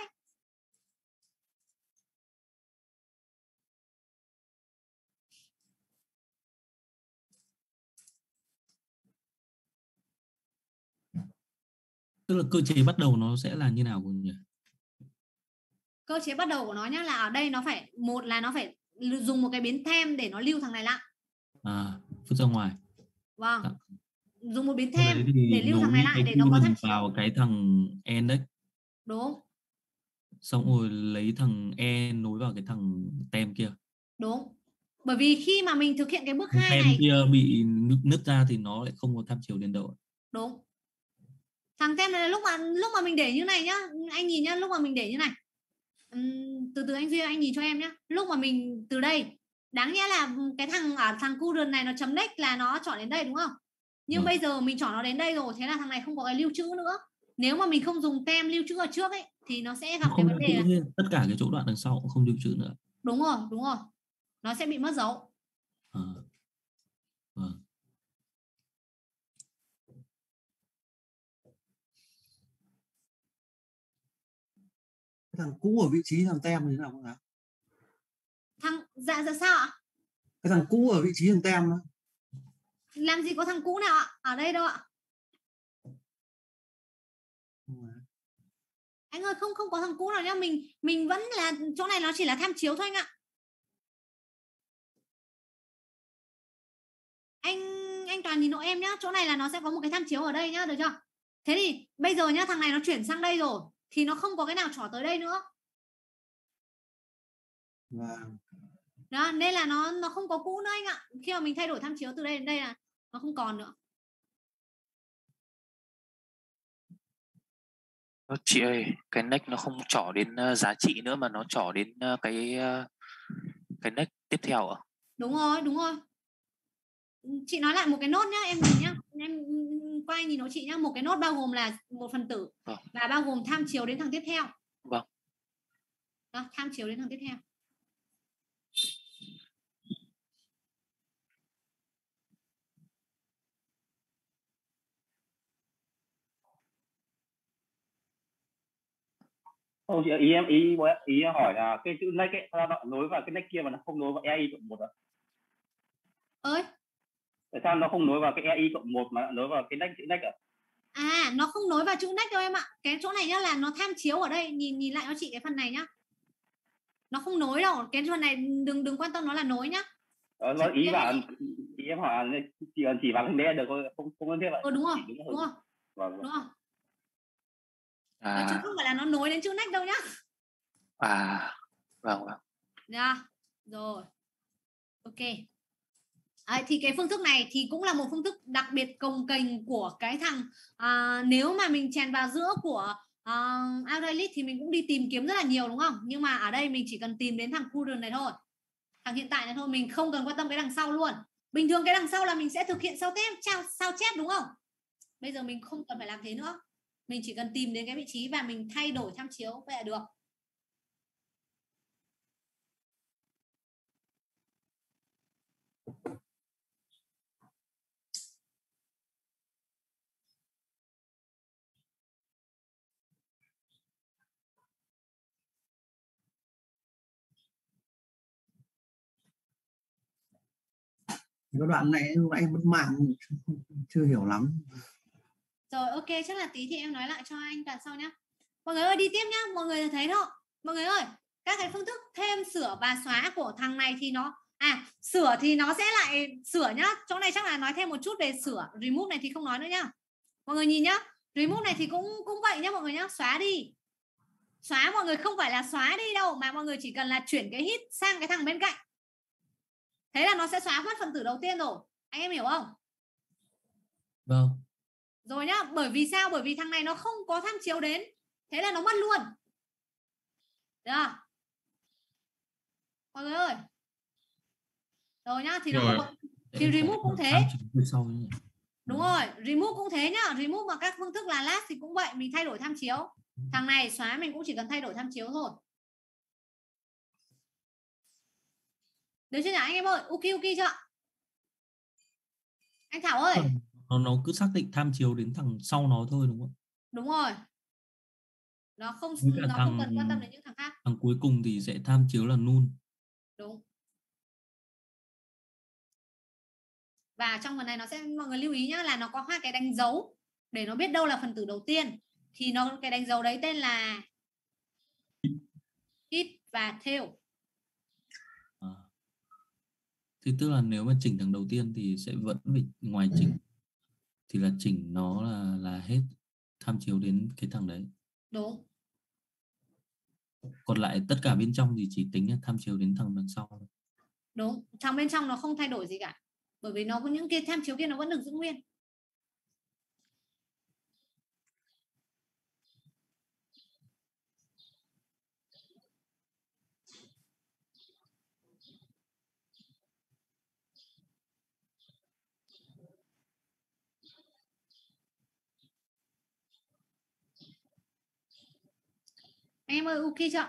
Tức là cơ chế bắt đầu nó sẽ là như nào nhỉ? Cơ chế bắt đầu của nó nhá là ở đây nó phải, một là nó phải dùng một cái biến thêm để nó lưu thằng này lại. Vứt ra ngoài. Vâng. Dạ. Dùng một biến thêm để lưu thằng nối này lại cái để nó có tham chiếu vào cái thằng index. Đúng. Xong rồi lấy thằng e nối vào cái thằng tem kia. Đúng. Bởi vì khi mà mình thực hiện cái bước 2 tem này kia bị nứt ra thì nó lại không có tham chiếu đến đâu. Đúng. Thằng tem này lúc mà mình để như này nhá, anh nhìn nhá, lúc mà mình để như này, từ anh Duy anh nhìn cho em nhá, lúc mà mình từ đây, đáng nhẽ là cái thằng current này nó chấm next là nó chọn đến đây đúng không, nhưng bây giờ mình chọn nó đến đây rồi, thế là thằng này không có cái lưu trữ nữa. Nếu mà mình không dùng tem lưu trữ ở trước ấy thì nó sẽ gặp cái vấn đề là tất cả cái chỗ đoạn đằng sau cũng không lưu trữ nữa. Đúng rồi, nó sẽ bị mất dấu. Cái thằng cũ ở vị trí thằng tem như thế nào không ạ? Dạ sao ạ? Cái thằng cũ ở vị trí thằng tem đó. Làm gì có thằng cũ nào ạ? Ở đây đâu ạ? Anh ơi, không có thằng cũ nào nhá, mình vẫn là chỗ này nó chỉ là tham chiếu thôi anh ạ. Anh Toàn nhìn hộ em nhá, chỗ này là nó sẽ có một cái tham chiếu ở đây nhá, được chưa? Thế thì bây giờ nhá, thằng này nó chuyển sang đây rồi thì nó không có cái nào trỏ tới đây nữa. Vâng. Đó, nên là nó không có cũ nữa anh ạ. Khi mà mình thay đổi tham chiếu từ đây đến đây là nó không còn nữa. Chị ơi, cái next nó không trỏ đến giá trị nữa mà nó trỏ đến cái next tiếp theo ạ? Đúng rồi. Chị nói lại một cái nốt nhá, em nhìn nhá, em quay nhìn nó chị nhá, một cái nốt bao gồm là một phần tử và bao gồm tham chiếu đến thằng tiếp theo. Vâng. Đó, tham chiếu đến thằng tiếp theo. Không chị, ý em hỏi là cái chữ next ấy, sao nó nối vào cái next kia mà nó không nối vào EI cộng 1 à? Ơi? Tại sao nó không nối vào cái EI cộng 1 mà nối vào cái next, chữ next à? Nó không nối vào chữ next đâu em ạ. Cái chỗ này nhá là nó tham chiếu ở đây, nhìn lại cho chị cái phần này nhá. Nó không nối đâu, cái phần này đừng quan tâm nó là nối nhá. Ý em hỏi là chỉ vào cái đấy được không cần thiết vậy. Đúng rồi. Vâng. Chứ không phải là nó nối đến chữ next đâu nhá. Vâng. Rồi. Ok. Thì cái phương thức này thì cũng là một phương thức đặc biệt cồng kềnh của cái thằng nếu mà mình chèn vào giữa của Array thì mình cũng đi tìm kiếm rất là nhiều đúng không? Nhưng mà ở đây mình chỉ cần tìm đến thằng current này thôi, thằng hiện tại này thôi, mình không cần quan tâm cái đằng sau luôn. Bình thường cái đằng sau là mình sẽ thực hiện sao chép đúng không? Bây giờ mình không cần phải làm thế nữa. Mình chỉ cần tìm đến cái vị trí và mình thay đổi tham chiếu vậy là được. Cái đoạn này lúc nãy em mất mạng chưa hiểu lắm. Rồi ok, chắc là tí thì em nói lại cho anh đoạn sau nhá. Mọi người ơi đi tiếp nhá, mọi người thấy đó. Mọi người ơi, các cái phương thức thêm sửa và xóa của thằng này thì nó sửa thì nó sẽ lại sửa nhá. Chỗ này chắc là nói thêm một chút về sửa. Remove này thì không nói nữa nhá. Mọi người nhìn nhá, remove này thì cũng vậy nhá mọi người nhá, xóa đi. Xóa mọi người không phải là xóa đi đâu, mà mọi người chỉ cần là chuyển cái hit sang cái thằng bên cạnh. Thế là nó sẽ xóa mất phần tử đầu tiên rồi. Anh em hiểu không? Vâng. Rồi nhá, bởi vì sao? Bởi vì thằng này nó không có tham chiếu đến. Thế là nó mất luôn. Được không? Mọi người ơi. Rồi nhá, thì rồi. nó thì remove cũng thế. Đúng rồi, remove cũng thế nhá. Remove mà các phương thức là last thì cũng vậy, mình thay đổi tham chiếu. Thằng này xóa mình cũng chỉ cần thay đổi tham chiếu thôi. Được chưa nhỉ anh em ơi? Ok chưa? Anh Thảo ơi. Nó cứ xác định tham chiếu đến thằng sau nó thôi đúng không? Đúng rồi. Nó không cần quan tâm đến những thằng khác. Thằng cuối cùng thì sẽ tham chiếu là null. Đúng. Và trong phần này nó sẽ, mọi người lưu ý nhá, là nó có hai cái đánh dấu để nó biết đâu là phần tử đầu tiên. Thì nó cái đánh dấu đấy tên là hit và tail. Thì tức là nếu mà chỉnh thằng đầu tiên thì sẽ vẫn bị ngoài chỉnh, thì là chỉnh nó là hết tham chiếu đến cái thằng đấy. Đúng. Còn lại tất cả bên trong thì chỉ tính là tham chiếu đến thằng đằng sau. Đúng, thằng bên trong nó không thay đổi gì cả. Bởi vì nó có những cái tham chiếu kia nó vẫn được giữ nguyên. Anh em ơi, ok chưa?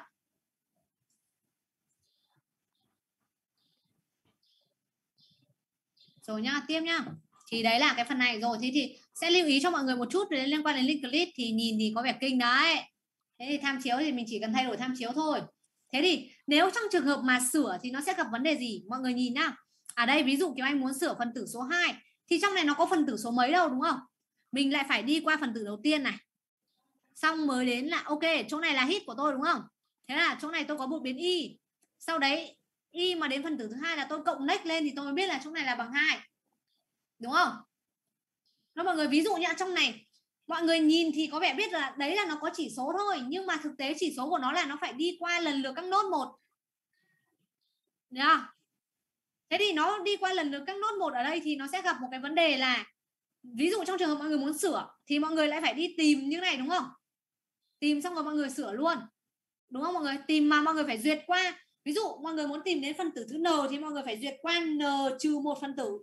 Rồi nhá, tiếp nhá. Thì đấy là cái phần này rồi. Thì sẽ lưu ý cho mọi người một chút về liên quan đến link click. Thì nhìn thì có vẻ kinh đấy. Thế thì tham chiếu thì mình chỉ cần thay đổi tham chiếu thôi. Thế thì nếu trong trường hợp mà sửa thì nó sẽ gặp vấn đề gì? Mọi người nhìn nhá. Ở đây ví dụ Kiều Anh muốn sửa phần tử số 2 thì trong này nó có phần tử số mấy đâu đúng không? Mình lại phải đi qua phần tử đầu tiên này. Xong mới đến là ok, chỗ này là hit của tôi đúng không? Thế là chỗ này tôi có một biến y. Sau đấy y mà đến phần tử thứ hai là tôi cộng next lên thì tôi mới biết là chỗ này là bằng 2. Đúng không? Nó mọi người ví dụ như trong này mọi người nhìn thì có vẻ biết là đấy là nó có chỉ số thôi, nhưng mà thực tế chỉ số của nó là nó phải đi qua lần lượt các nốt một. Được không? Thế thì nó đi qua lần lượt các nốt một ở đây thì nó sẽ gặp một cái vấn đề là ví dụ trong trường hợp mọi người muốn sửa thì mọi người lại phải đi tìm như này đúng không? Tìm xong rồi mọi người sửa luôn. Đúng không mọi người? Tìm mà mọi người phải duyệt qua. Ví dụ mọi người muốn tìm đến phần tử thứ n thì mọi người phải duyệt qua n trừ 1 phần tử.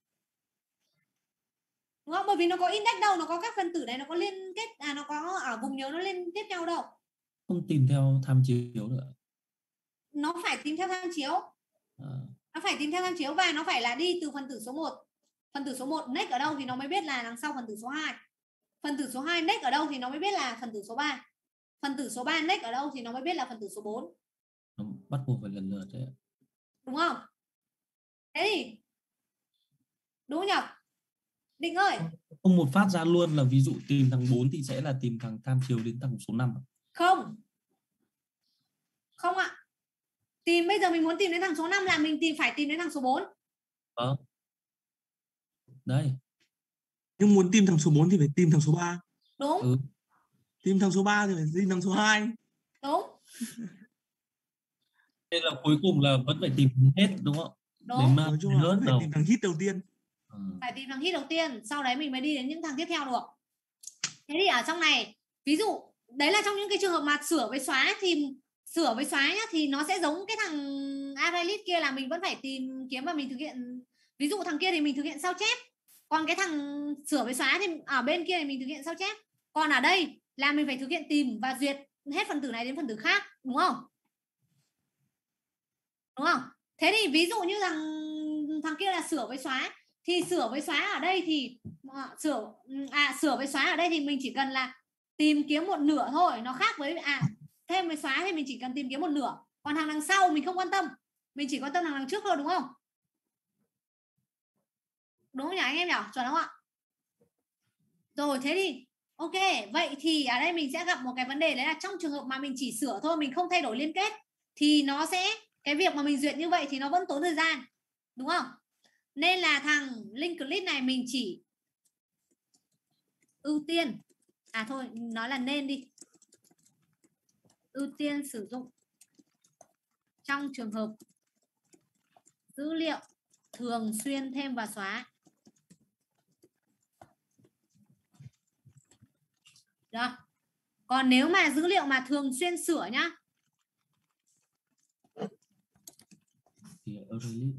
Đúng không? Bởi vì nó có index đâu, nó có các phần tử này nó có liên kết, nó có ở vùng nhớ nó liên tiếp nhau đâu. Không tìm theo tham chiếu nữa. Nó phải tìm theo tham chiếu. Nó phải tìm theo tham chiếu và nó phải là đi từ phần tử số 1. Phần tử số 1 next ở đâu thì nó mới biết là đằng sau phần tử số 2. Phần tử số 2 next ở đâu thì nó mới biết là phần tử số 3. Phần tử số 3 next ở đâu thì nó mới biết là phần tử số 4. Nó bắt buộc phải lần lượt đấy. Đúng không? Thế thì đúng nhỉ? Định ơi. Không một phát ra luôn là ví dụ tìm thằng 4 thì sẽ là tìm thằng tham chiếu đến thằng số 5. Không. Không ạ. Tìm bây giờ mình muốn tìm đến thằng số 5 là mình phải tìm đến thằng số 4. Đấy. Nhưng muốn tìm thằng số 4 thì phải tìm thằng số 3. Đúng. Tìm thằng số 3 thì phải tìm thằng số 2. Đúng. Thế là cuối cùng là vẫn phải tìm hết đúng không? Đúng. Nói chung là phải tìm thằng hit đầu tiên. Phải tìm thằng hit đầu tiên, sau đấy mình mới đi đến những thằng tiếp theo được. Thế thì ở trong này, ví dụ đấy là trong những cái trường hợp mà sửa với xóa thì sửa với xóa nhá, thì nó sẽ giống cái thằng Avalit kia là mình vẫn phải tìm kiếm và mình thực hiện Ví dụ thằng kia thì mình thực hiện sao chép, còn cái thằng sửa với xóa thì ở bên kia thì mình thực hiện sao chép, còn ở đây là mình phải thực hiện tìm và duyệt hết phần tử này đến phần tử khác, đúng không? Đúng không? Thế thì ví dụ như thằng kia là sửa với xóa, thì sửa với xóa ở đây thì sửa với xóa ở đây thì mình chỉ cần là tìm kiếm một nửa thôi, nó khác với thêm với xóa thì mình chỉ cần tìm kiếm một nửa, còn thằng đằng sau mình không quan tâm, mình chỉ quan tâm thằng đằng trước thôi, đúng không? Đúng không nhỉ anh em nhỉ? Chuẩn không ạ? Rồi thế thì ok, vậy thì ở đây mình sẽ gặp một cái vấn đề, đấy là trong trường hợp mà mình chỉ sửa thôi, mình không thay đổi liên kết, thì nó sẽ, cái việc mà mình duyệt như vậy thì nó vẫn tốn thời gian, đúng không? Nên là thằng linked list này mình chỉ ưu tiên, thôi nói là nên đi, ưu tiên sử dụng trong trường hợp dữ liệu thường xuyên thêm và xóa. Được. Còn nếu mà dữ liệu mà thường xuyên sửa nhá, thì ArrayList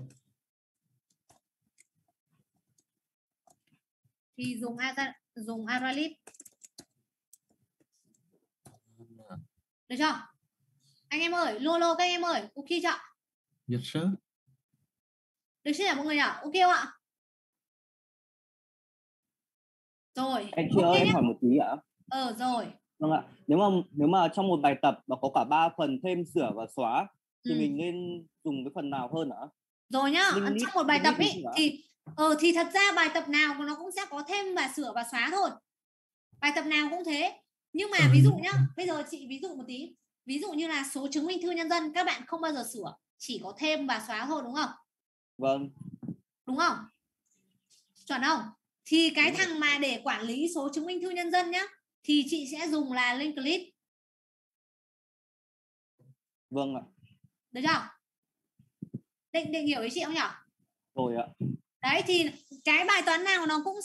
thì dùng ArrayList. Được chưa? Anh em ơi, lô các anh em ơi, ok chưa? Yes sir. Được chưa mọi người nhỉ? Ok không ạ? Rồi. Anh chị ơi, em hỏi một tí ạ. Rồi. Vâng ạ. Nếu mà trong một bài tập nó có cả 3 phần thêm, sửa và xóa thì mình nên dùng cái phần nào hơn ạ? Rồi nhá, trong một bài tập ấy thì thật ra bài tập nào nó cũng sẽ có thêm và sửa và xóa thôi. Bài tập nào cũng thế. Nhưng mà ví dụ nhá, bây giờ chị ví dụ một tí. Ví dụ như là số chứng minh thư nhân dân các bạn không bao giờ sửa, chỉ có thêm và xóa thôi, đúng không? Vâng. Đúng không? Chuẩn không? Thì cái thằng mà để quản lý số chứng minh thư nhân dân nhá, thì chị sẽ dùng là linked list. Vâng ạ. Được chưa? Định hiểu ý chị không nhỉ? Rồi ạ. Đấy thì cái bài toán nào nó cũng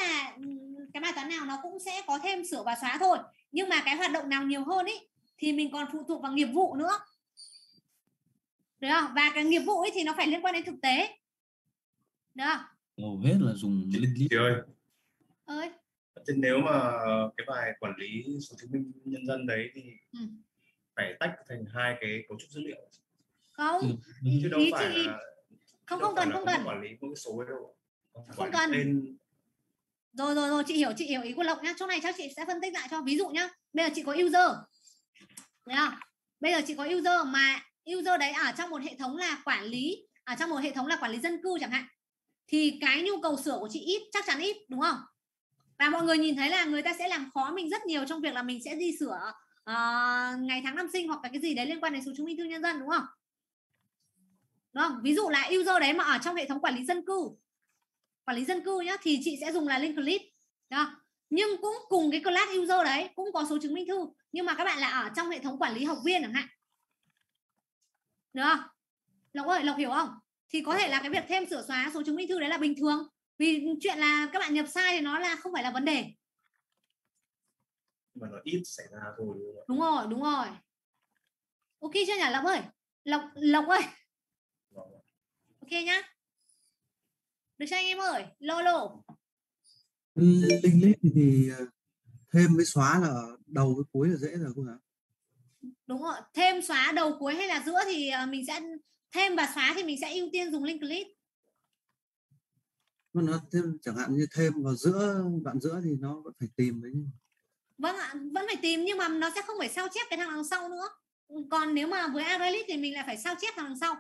sẽ có thêm sửa và xóa thôi. Nhưng mà cái hoạt động nào nhiều hơn ý thì mình còn phụ thuộc vào nghiệp vụ nữa. Được không? Và cái nghiệp vụ ấy thì nó phải liên quan đến thực tế. Được không? Hầu hết là dùng linked list. Chị ơi. Ơi. Thế nếu mà cái bài quản lý số chứng minh nhân dân đấy thì phải tách thành hai cái cấu trúc dữ liệu. Không. Chứ đâu phải chị... là không cần quản lý mỗi số ấy đâu. Không cần. Rồi chị hiểu ý của Lộc nhá. Chỗ này chắc chị sẽ phân tích lại cho. Ví dụ nhá, bây giờ chị có user. Đấy không? Bây giờ chị có user mà user đấy ở trong một hệ thống là quản lý, ở trong một hệ thống là quản lý dân cư chẳng hạn, thì cái nhu cầu sửa của chị ít, chắc chắn ít, đúng không? Và mọi người nhìn thấy là người ta sẽ làm khó mình rất nhiều trong việc là mình sẽ đi sửa ngày tháng năm sinh hoặc là cái gì đấy liên quan đến số chứng minh thư nhân dân, đúng không? Đúng không? Ví dụ là user đấy mà ở trong hệ thống quản lý dân cư nhá, thì chị sẽ dùng là linked list. Đó. Nhưng cũng cùng cái class user đấy cũng có số chứng minh thư, nhưng mà các bạn là ở trong hệ thống quản lý học viên chẳng hạn. Được không? Lộc ơi, Lộc hiểu không? Thì có thể là cái việc thêm sửa xóa số chứng minh thư đấy là bình thường, vì chuyện là các bạn nhập sai thì nó là không phải là vấn đề. Mà nó ít xảy ra thôi. Đúng rồi. Ok chưa nhỉ Lộc ơi? Lộc ơi. Ok nhá. Được chưa anh em ơi? Lô. Linked list thì thêm với xóa là đầu với cuối là dễ rồi cô hả? Đúng rồi, thêm xóa đầu cuối hay là giữa thì mình sẽ thêm và xóa thì mình sẽ ưu tiên dùng linked list. Nó thêm, chẳng hạn như thêm vào đoạn giữa thì nó vẫn phải tìm đấy. Vâng ạ, vẫn phải tìm nhưng mà nó sẽ không phải sao chép cái thằng đằng sau nữa. Còn nếu mà với ArrayList thì mình lại phải sao chép thằng đằng sau.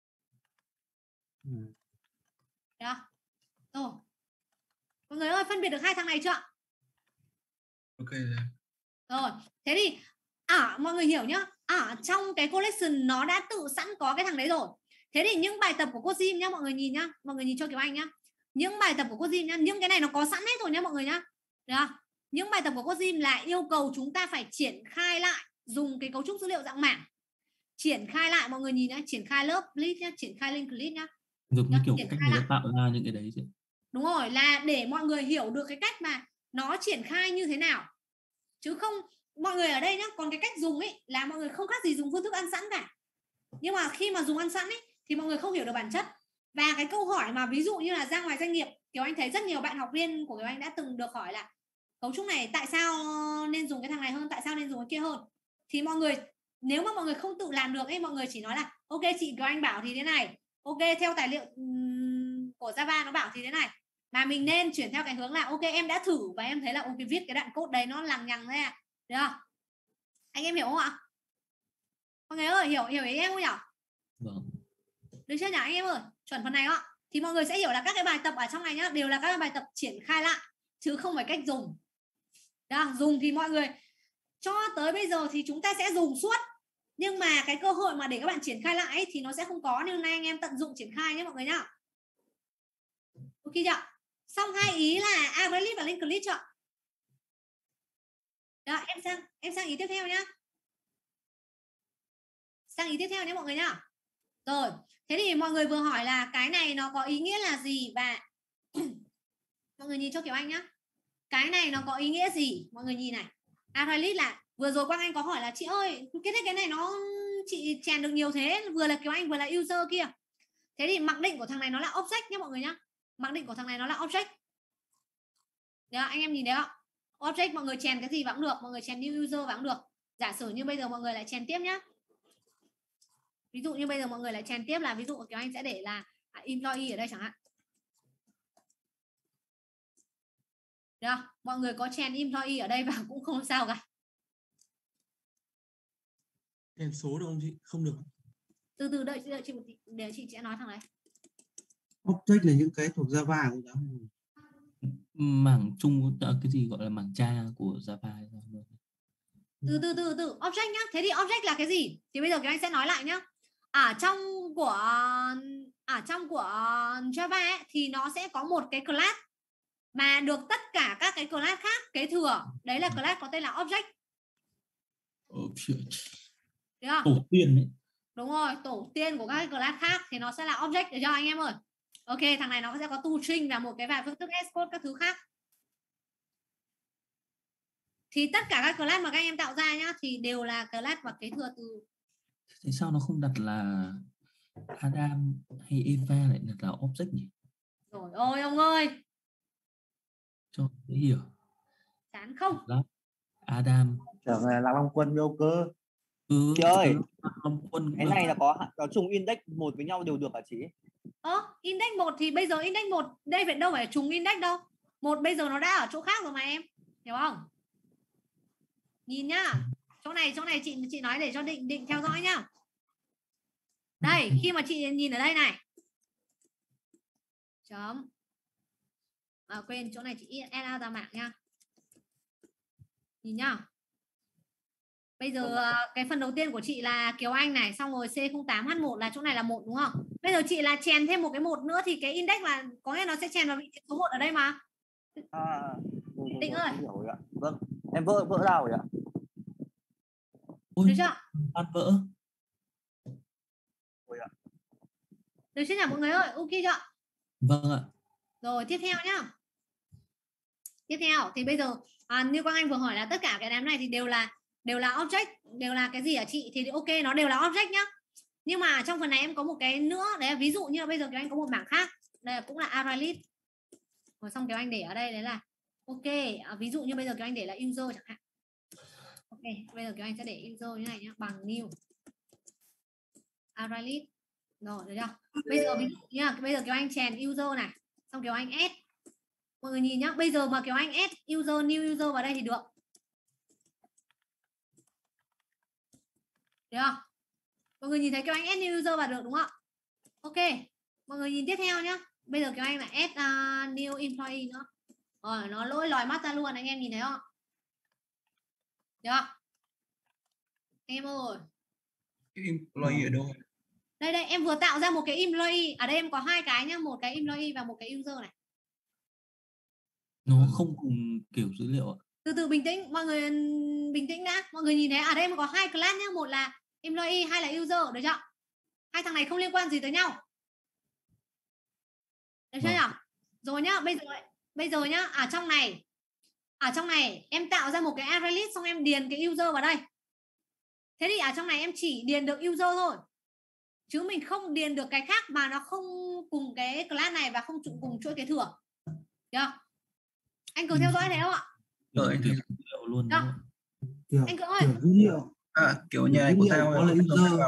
Được. Rồi. Mọi người ơi, phân biệt được hai thằng này chưa? Ok. Rồi, thế thì mọi người hiểu nhá. Trong cái collection nó đã tự sẵn có cái thằng đấy rồi. Thế thì những bài tập của cô Jim nhá, mọi người nhìn nhá. Mọi người nhìn cho Kiều Anh nhá. Những bài tập của cô Jim nhá, những cái này nó có sẵn hết rồi nhá mọi người nhá. Được không? Những bài tập của cô Jim là yêu cầu chúng ta phải triển khai lại, dùng cái cấu trúc dữ liệu dạng mảng. Triển khai lại, mọi người nhìn nhá, triển khai lớp list nhá, triển khai linked list nhá. Giống như kiểu cách người ta tạo ra những cái đấy chứ. Đúng rồi, là để mọi người hiểu được cái cách mà nó triển khai như thế nào. Chứ không, mọi người ở đây nhá, còn cái cách dùng ấy là mọi người không khác gì dùng phương thức ăn sẵn cả. Nhưng mà khi mà dùng ăn sẵn ấy thì mọi người không hiểu được bản chất. Và cái câu hỏi mà ví dụ như là ra ngoài doanh nghiệp, Kiều Anh thấy rất nhiều bạn học viên của Kiều Anh đã từng được hỏi là cấu trúc này tại sao nên dùng cái thằng này hơn, tại sao nên dùng cái kia hơn. Thì mọi người, nếu mà mọi người không tự làm được ấy, mọi người chỉ nói là ok chị Kiều Anh bảo thì thế này, ok theo tài liệu của Java nó bảo thì thế này, mà mình nên chuyển theo cái hướng là ok em đã thử và em thấy là ok viết cái đoạn code đấy nó lằng nhằng thế à, được không? Anh em hiểu không ạ? Mọi người ơi, hiểu ý em không nhỉ? Vâng. Được chưa nhỉ anh em ơi? Chuẩn phần này ạ. Thì mọi người sẽ hiểu là các cái bài tập ở trong này nhá, đều là các bài tập triển khai lại chứ không phải cách dùng. Đó, dùng thì mọi người cho tới bây giờ thì chúng ta sẽ dùng suốt, nhưng mà cái cơ hội mà để các bạn triển khai lại ấy, thì nó sẽ không có, nên nay anh em tận dụng triển khai nhé mọi người nhá. Ok chưa? Xong hai ý là Agrelit và Linked List chưa? Đó, em sang ý tiếp theo nhá. Sang ý tiếp theo nhé mọi người nhá. Rồi, thế thì mọi người vừa hỏi là cái này nó có ý nghĩa là gì, và mọi người nhìn cho Kiều Anh nhá. Cái này nó có ý nghĩa gì? Mọi người nhìn này. Agrelit là vừa rồi Quang Anh có hỏi là chị ơi, cái này nó chị chèn được nhiều thế, vừa là Kiều Anh vừa là user kia. Thế thì mặc định của thằng này nó là object nhé mọi người nhá. Mặc định của thằng này nó là object. Đó, anh em nhìn thấy không? Object mọi người chèn cái gì vẫn được, mọi người chèn new user vẫn được. Giả sử như bây giờ mọi người lại chèn tiếp nhá. Ví dụ như bây giờ mọi người lại chèn tiếp là ví dụ Kiều Anh sẽ để là employee ở đây chẳng hạn. Được không? Mọi người có chèn employee ở đây vào cũng không sao cả. Chèn số được không chị? Không được. Từ đợi chị một tí, để chị sẽ nói thằng này. Object là những cái thuộc Java không? Mảng chung cái gì gọi là mảng cha của Java. Từ object nhá. Thế thì object là cái gì? Thì bây giờ các anh sẽ nói lại nhá. Ở trong của Java ấy, thì nó sẽ có một cái class mà được tất cả các cái class khác kế thừa. Đấy là class có tên là object. Được không? Tổ tiên ấy. Đúng rồi, tổ tiên của các cái class khác thì nó sẽ là object, được chưa anh em ơi? Ok, thằng này nó sẽ có toString và một cái vài phương thức export các thứ khác. Thì tất cả các class mà các anh em tạo ra nhá thì đều là class và kế thừa từ. Thế sao nó không đặt là Adam hay Eva lại đặt là object nhỉ? Rồi ôi ông ơi, Cho dễ hiểu. chán không? Adam trở về là Long Quân đâu cơ. Chị ơi, cái này là có trùng index một với nhau đều được hả chị? Index 1 thì bây giờ index 1 đây phải đâu phải trùng index đâu. Một bây giờ nó đã ở chỗ khác rồi mà em, hiểu không? Nhìn nhá. Chỗ này chị nói để cho định theo dõi nhá. Đây, khi mà chị nhìn ở đây này. Chấm. Quên, chỗ này chị add ra mạng nha. Nhìn nhá. Bây giờ cái phần đầu tiên của chị là Kiều Anh này, xong rồi C08H1 là chỗ này là 1 đúng không? Bây giờ chị là chèn thêm một cái 1 nữa thì cái index là có nghĩa nó sẽ chèn vào vị trí số 1 ở đây mà. Định ơi. Vâng, em vỡ nào rồi ạ? Được chưa? Ăn vỡ. Được chưa nhỉ mọi người ơi? Ok chưa? Vâng ạ. Rồi tiếp theo nhá. Tiếp theo thì bây giờ như Quang Anh vừa hỏi là tất cả cái đám này thì đều là object, đều là cái gì hả chị? Thì ok, nó đều là object nhá. Nhưng mà trong phần này em có một cái nữa, đấy là ví dụ như là bây giờ Kiều Anh có một mảng khác, đây là cũng là Agrelit. Rồi xong Kiều Anh để ở đây đấy là ok, ví dụ như bây giờ Kiều Anh để là user chẳng hạn. Ok, bây giờ Kiều Anh sẽ để user như này nhá, bằng new Agrelit. Rồi, được chưa? Bây giờ ví dụ nhá, bây giờ Kiều Anh chèn user này, xong Kiều Anh add. Mọi người nhìn nhá, bây giờ mà Kiều Anh add user new user vào đây thì được. Được không? Mọi người nhìn thấy Kiều Anh add new user vào được đúng không? Ok. Mọi người nhìn tiếp theo nhá. Bây giờ Kiều Anh lại add new employee nữa. Rồi nó lỗi lòi mắt ra luôn, anh em nhìn thấy không? Được không? Em ơi. Employee ở đâu? Đây em vừa tạo ra một cái employee. Ở đây em có hai cái nhá, một cái employee và một cái user này. Nó không cùng kiểu dữ liệu ạ. Từ bình tĩnh, mọi người bình tĩnh đã. Mọi người nhìn thấy ở đây có hai class nhá, một là employee, hai là user, được chưa? Hai thằng này không liên quan gì tới nhau. Được chưa nhỉ? Rồi nhá, bây giờ nhá, ở trong này em tạo ra một cái array list, xong em điền cái user vào đây. Thế thì ở trong này em chỉ điền được user thôi. chứ mình không điền được cái khác mà nó không cùng cái class này và không cùng chuỗi kế thừa. Được không? Anh Cường theo dõi thấy không ạ? Rồi thì luôn đó. Anh Cường ơi, kiểu dữ liệu kiểu nhà này của tao có là user.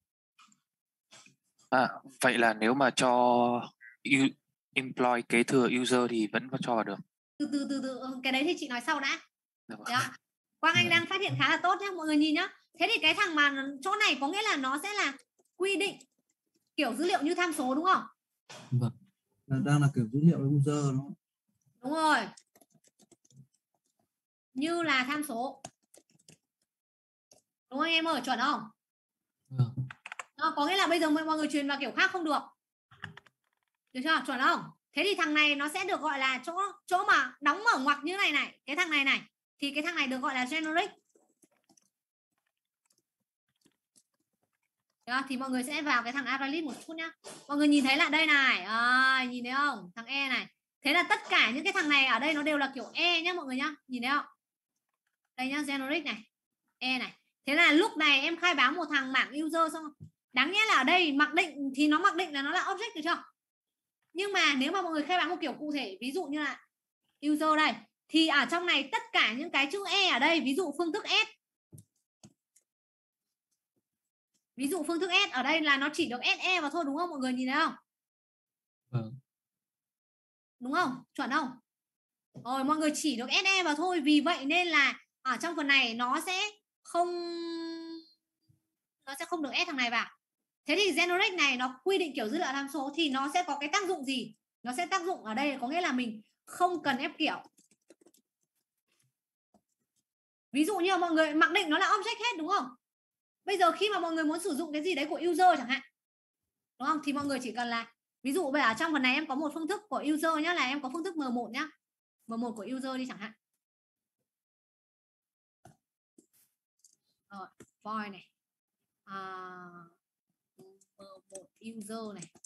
Vậy là nếu mà cho employee kế thừa user thì vẫn có cho vào được. Từ cái đấy thì chị nói sau đã. Đó. Quang Anh đang phát hiện khá là tốt nhé, mọi người nhìn nhá. Thế thì cái thằng mà chỗ này có nghĩa là nó sẽ là quy định kiểu dữ liệu như tham số đúng không? Vâng. Đang là kiểu dữ liệu user đó. Đúng rồi. Như là tham số. Đúng không anh em ơi, chuẩn không? Vâng. Đó, có nghĩa là bây giờ mọi người truyền vào kiểu khác không được. Được chưa? Chuẩn không? Thế thì thằng này nó sẽ được gọi là chỗ mà đóng mở ngoặc như này này, cái thằng này này thì cái thằng này được gọi là generic. Đó, thì mọi người sẽ vào cái thằng Avalist một chút nhá. Mọi người nhìn thấy là đây này, nhìn thấy không? Thằng E này. Thế là tất cả những cái thằng này ở đây nó đều là kiểu E nhá mọi người nhá. Nhìn thấy không? Đây nhá, generic này, E này. Thế là lúc này em khai báo một thằng mảng user xong. Đáng nhẽ là ở đây mặc định thì nó mặc định là nó là object được chưa? Nhưng mà nếu mà mọi người khai báo một kiểu cụ thể, ví dụ như là user đây, thì ở trong này tất cả những cái chữ E ở đây, ví dụ phương thức S. Ví dụ phương thức S ở đây là nó chỉ được SE vào thôi đúng không mọi người, nhìn thấy không? Vâng. Đúng không? Chuẩn không? Rồi mọi người chỉ được SE vào thôi, vì vậy nên là ở trong phần này nó sẽ không được S thằng này vào. Thế thì generic này nó quy định kiểu dữ liệu tham số thì nó sẽ có cái tác dụng gì? Nó sẽ tác dụng ở đây có nghĩa là mình không cần ép kiểu. Ví dụ như mọi người mặc định nó là object hết đúng không? Bây giờ khi mà mọi người muốn sử dụng cái gì đấy của user chẳng hạn, đúng không? Thì mọi người chỉ cần là ví dụ bây giờ trong phần này em có một phương thức của user nhá, là em có phương thức M1 nhá. M1 của user đi chẳng hạn. Rồi, void này. M1 user này.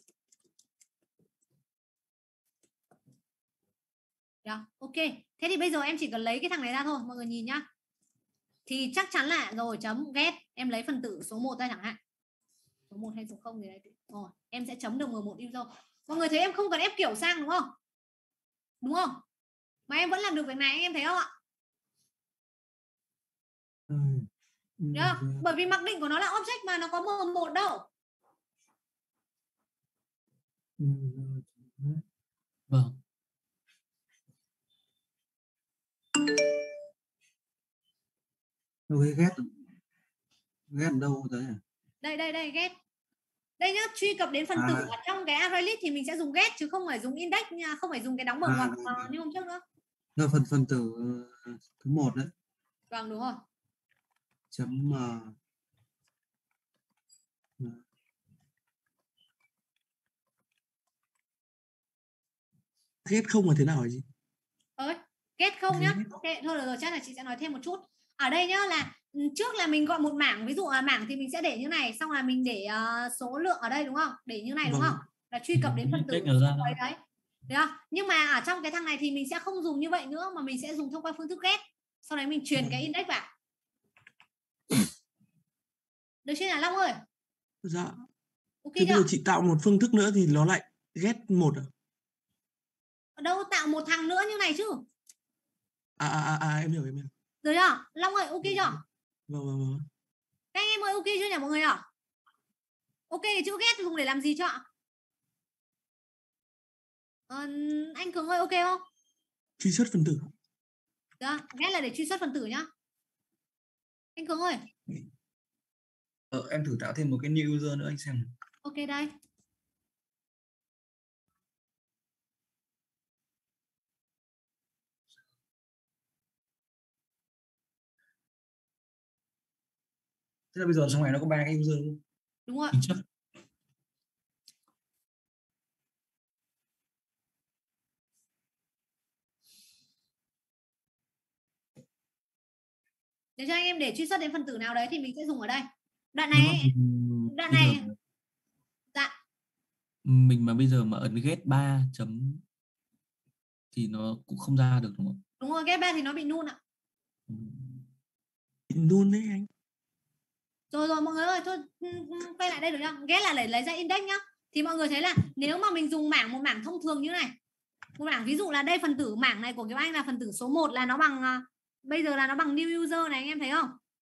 Được, ok. Thế thì bây giờ em chỉ cần lấy cái thằng này ra thôi, mọi người nhìn nhá. Thì chắc chắn là rồi chấm get, em lấy phần tử số 1 ra chẳng hạn. Số 1 hay số 0 gì đấy. Rồi, em sẽ chấm được M1 user. Mọi người thấy em không cần ép kiểu sang đúng không? Đúng không? Mà em vẫn làm được việc này, anh em thấy không ạ? Bởi vì mặc định của nó là object mà nó có M1 đâu. Vâng. Đâu cái get đâu đấy? Đây get. Đây nhá, truy cập đến phần tử ở trong cái ArrayList thì mình sẽ dùng get chứ không phải dùng index nha, không phải dùng cái đóng mở ngoặc như hôm trước nữa. Là phần tử thứ 1 đấy. Vâng đúng rồi. Chấm get không là thế nào hả chị? Get không nhá. Ok, thôi rồi chắc là chị sẽ nói thêm một chút. Ở đây nhá là trước là mình gọi một mảng, ví dụ là mảng thì mình sẽ để như này, xong là mình để số lượng ở đây đúng không? Để như này đúng không? Là truy cập đến phần tử đấy. Được không? Nhưng mà ở trong cái thằng này thì mình sẽ không dùng như vậy nữa, mà mình sẽ dùng thông qua phương thức get. Sau đấy mình truyền cái index vào. Được chưa nào Long ơi? Dạ. Ok thế bây giờ chị tạo một phương thức nữa thì nó lại get 1 à? Ở đâu tạo một thằng nữa như này chứ. Em hiểu. Được chưa? Long ơi ok chưa? Vâng. Các anh em ơi ok chưa nhỉ mọi người ạ? Ok thì chữ get dùng để làm gì cho ạ? Anh Cường ơi ok không? Truy xuất phần tử. Được, get là để truy xuất phần tử nhá. Anh Cường ơi. Em thử tạo thêm một cái new user nữa anh xem. Ok đây. Thế là bây giờ trong này nó có 3 cái user luôn. Đúng rồi. Để cho anh em để truy xuất đến phần tử nào đấy thì mình sẽ dùng ở đây. Đoạn này dạ. Mình mà bây giờ mà ấn get 3 chấm thì nó cũng không ra được đúng không? Đúng rồi, get 3 thì nó bị null ạ. Bị null đấy anh. Rồi mọi người ơi, thôi quay lại đây được chưa? Ghét là để lấy ra index nhá. Thì mọi người thấy là nếu mà mình dùng một mảng thông thường như này, một mảng ví dụ là đây phần tử mảng này của Kiều Anh là phần tử số 1 là nó bằng bây giờ là nó bằng new user này, anh em thấy không?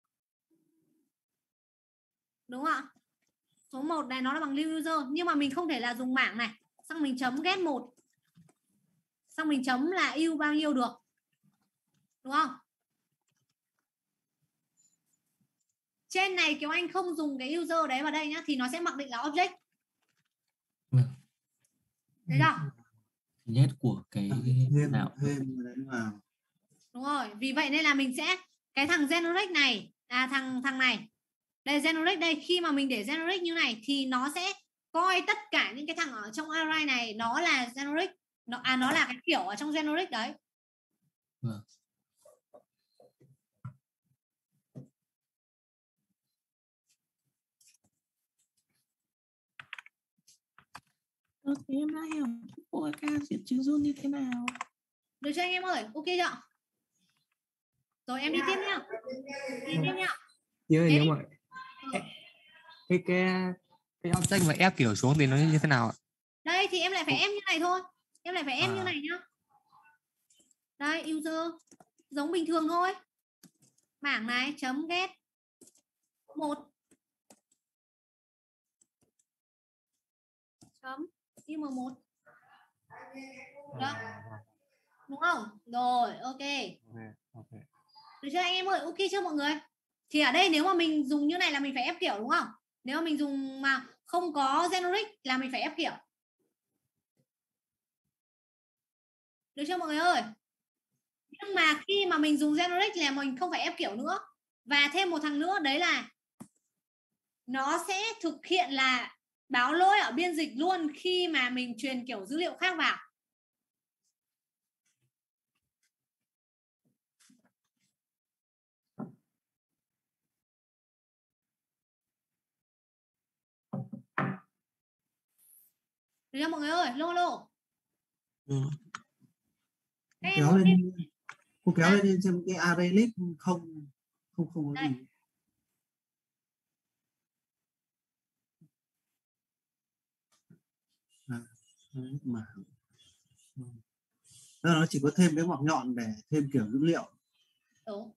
Đúng không ạ? Số 1 này nó là bằng new user, nhưng mà mình không thể là dùng mảng này xong mình chấm get 1 xong mình chấm là yêu bao nhiêu được, đúng không? Trên này Kiều Anh không dùng cái user đấy vào đây nhá, thì nó sẽ mặc định là object. Thấy chưa? Nhét của cái nào đúng rồi, vì vậy nên là mình sẽ cái thằng generate này thằng này đây, generate đây, khi mà mình để generate như này thì nó sẽ coi tất cả những cái thằng ở trong array này nó là generate, nó là cái kiểu ở trong generate đấy. Thì em đã hiểu OK diện trừ zone như thế nào. Được chưa anh em ơi? Ok chưa? Rồi em đi tiếp nhá. Đi tiếp nhá. Nếu mà cái object mà ép kiểu xuống thì nó như thế nào ạ? Đây thì em lại phải ép như này thôi. Em lại phải ép như này nhá. Đây, user giống bình thường thôi. Mảng này chấm get 1 chấm im1. Đó. Đúng không? Rồi, ok. Được chưa anh em ơi? Ok chưa mọi người? Thì ở đây nếu mà mình dùng như này là mình phải ép kiểu, đúng không? Nếu mà mình dùng mà không có generic là mình phải ép kiểu. Được chưa mọi người ơi? Nhưng mà khi mà mình dùng generic là mình không phải ép kiểu nữa. Và thêm một thằng nữa đấy là nó sẽ thực hiện là báo lỗi ở biên dịch luôn khi mà mình truyền kiểu dữ liệu khác vào. Được chưa mọi người ơi? Lô lô. Kéo lên, cô kéo lên xem cái array list không có đây. gì. Mà nó chỉ có thêm cái ngoặc nhọn để thêm kiểu dữ liệu. Đúng.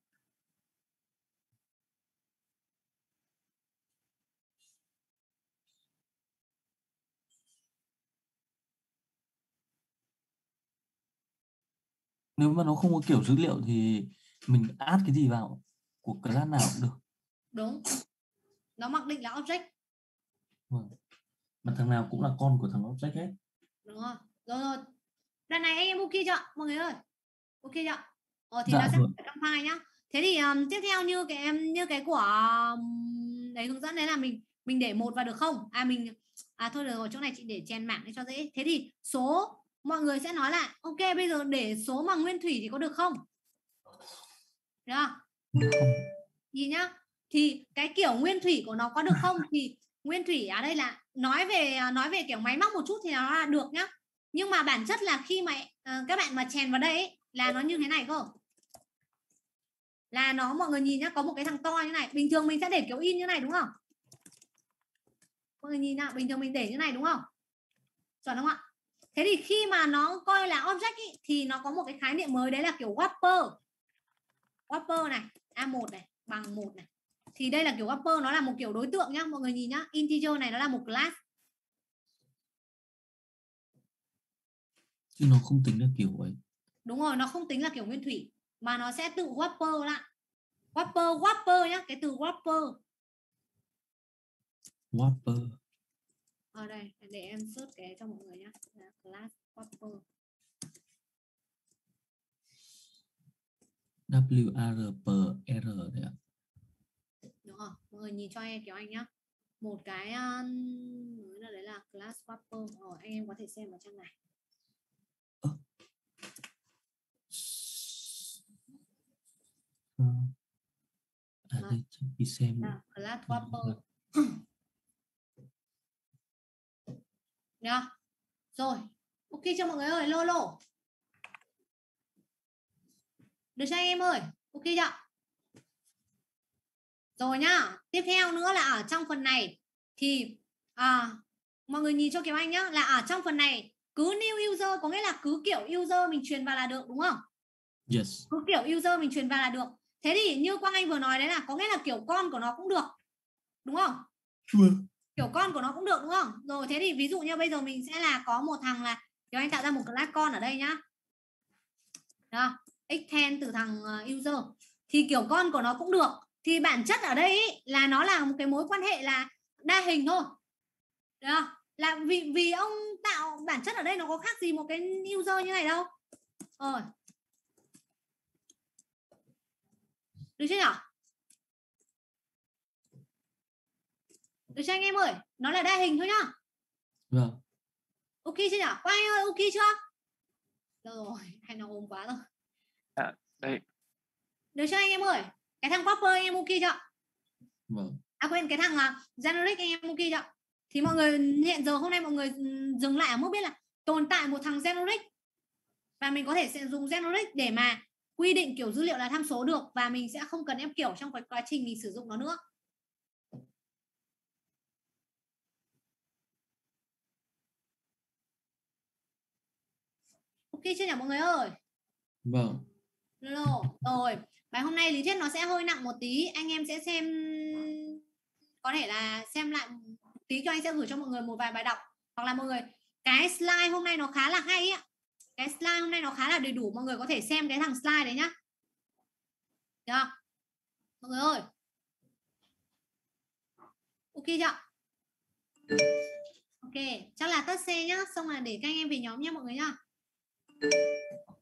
Nếu mà nó không có kiểu dữ liệu thì mình add cái gì vào của class nào cũng được. Đúng. Nó mặc định là object. Mà thằng nào cũng là con của thằng object hết. Đúng rồi. Rồi. Lần này anh em ok chưa mọi người ơi? Ok chưa? Thì dạ, nó sẽ ở trong file nhá. Thế thì tiếp theo như cái của đấy hướng dẫn đấy là mình để 1 vào được không? Thôi được rồi, chỗ này chị để chèn mảng để cho dễ. Thế thì số mọi người sẽ nói là ok, bây giờ để số bằng nguyên thủy thì có được không? Được không? Gì nhá? Thì cái kiểu nguyên thủy của nó có được không? Thì nguyên thủy ở đây là nói về kiểu máy móc một chút thì nó là được nhá. Nhưng mà bản chất là khi mà các bạn mà chèn vào đây ấy, là nó như thế này cơ. Là nó, mọi người nhìn nhá, có một cái thằng to như này. Bình thường mình sẽ để kiểu in như này đúng không? Mọi người nhìn nhá, bình thường mình để như này đúng không? Chuẩn không ạ? Thế thì khi mà nó coi là object ý, thì nó có một cái khái niệm mới, đấy là kiểu wrapper. Wrapper này, A1 này bằng 1 này. Thì đây là kiểu wrapper, nó là một kiểu đối tượng nhá. Mọi người nhìn nhá, integer này nó là một class. Chứ nó không tính là kiểu ấy. Đúng rồi, nó không tính là kiểu nguyên thủy, mà nó sẽ tự wrapper lại. Wrapper nhá, cái từ wrapper. Wrapper. Ở đây, để em search cái cho mọi người nhá. Class wrapper. WRPR đấy ạ. Đúng không? Mọi người nhìn cho em kiểu anh nhá. Một cái mới là đấy là class wrapper. Anh em có thể xem ở trang này. Đây đi xem. Class wrapper. Được. Rồi. Ok cho mọi người ơi, lô. Được cho anh em ơi. Ok chưa? Rồi nhá. Tiếp theo nữa là ở trong phần này thì mọi người nhìn cho Kiều Anh nhá, là ở trong phần này cứ new user có nghĩa là cứ kiểu user mình truyền vào là được, đúng không? Yes. Cứ kiểu user mình truyền vào là được. Thế thì như Quang Anh vừa nói đấy là có nghĩa là kiểu con của nó cũng được, đúng không? Kiểu con của nó cũng được, đúng không? Rồi thế thì ví dụ như bây giờ mình sẽ là có một thằng là Kiều Anh tạo ra một class con ở đây nhá. Đó, extend từ thằng user thì kiểu con của nó cũng được. Thì bản chất ở đây ý, là nó là một cái mối quan hệ là đa hình thôi. Được không? Là vì ông tạo bản chất ở đây nó có khác gì một cái user như này đâu. Rồi. Được chưa nhỉ? Được chưa anh em ơi? Nó là đa hình thôi nhá. Vâng. Ok chưa nhỉ? Quang Anh ơi, ok chưa? Rồi, hay nó ôm quá rồi. Đây. Được chưa anh em ơi? Cái thằng Copper anh em ok chưa? Vâng. Quên, cái thằng Generic anh em ok chưa? Thì mọi người hiện giờ hôm nay mọi người dừng lại ở mức biết là tồn tại một thằng Generic và mình có thể sẽ dùng Generic để mà quy định kiểu dữ liệu là tham số được, và mình sẽ không cần ép kiểu trong cái quá trình mình sử dụng nó nữa. Ok chưa nhỉ mọi người ơi? Vâng. Rồi, bài hôm nay lý thuyết nó sẽ hơi nặng một tí, anh em sẽ xem, có thể là xem lại tí cho anh sẽ gửi cho mọi người một vài bài đọc, hoặc là mọi người cái slide hôm nay nó khá là hay á, cái slide hôm nay nó khá là đầy đủ, mọi người có thể xem cái thằng slide đấy nhá. Được không? Mọi người ơi, ok chưa? Ok, chắc là tắt xe nhá, xong là để các anh em về nhóm nhé mọi người nhá.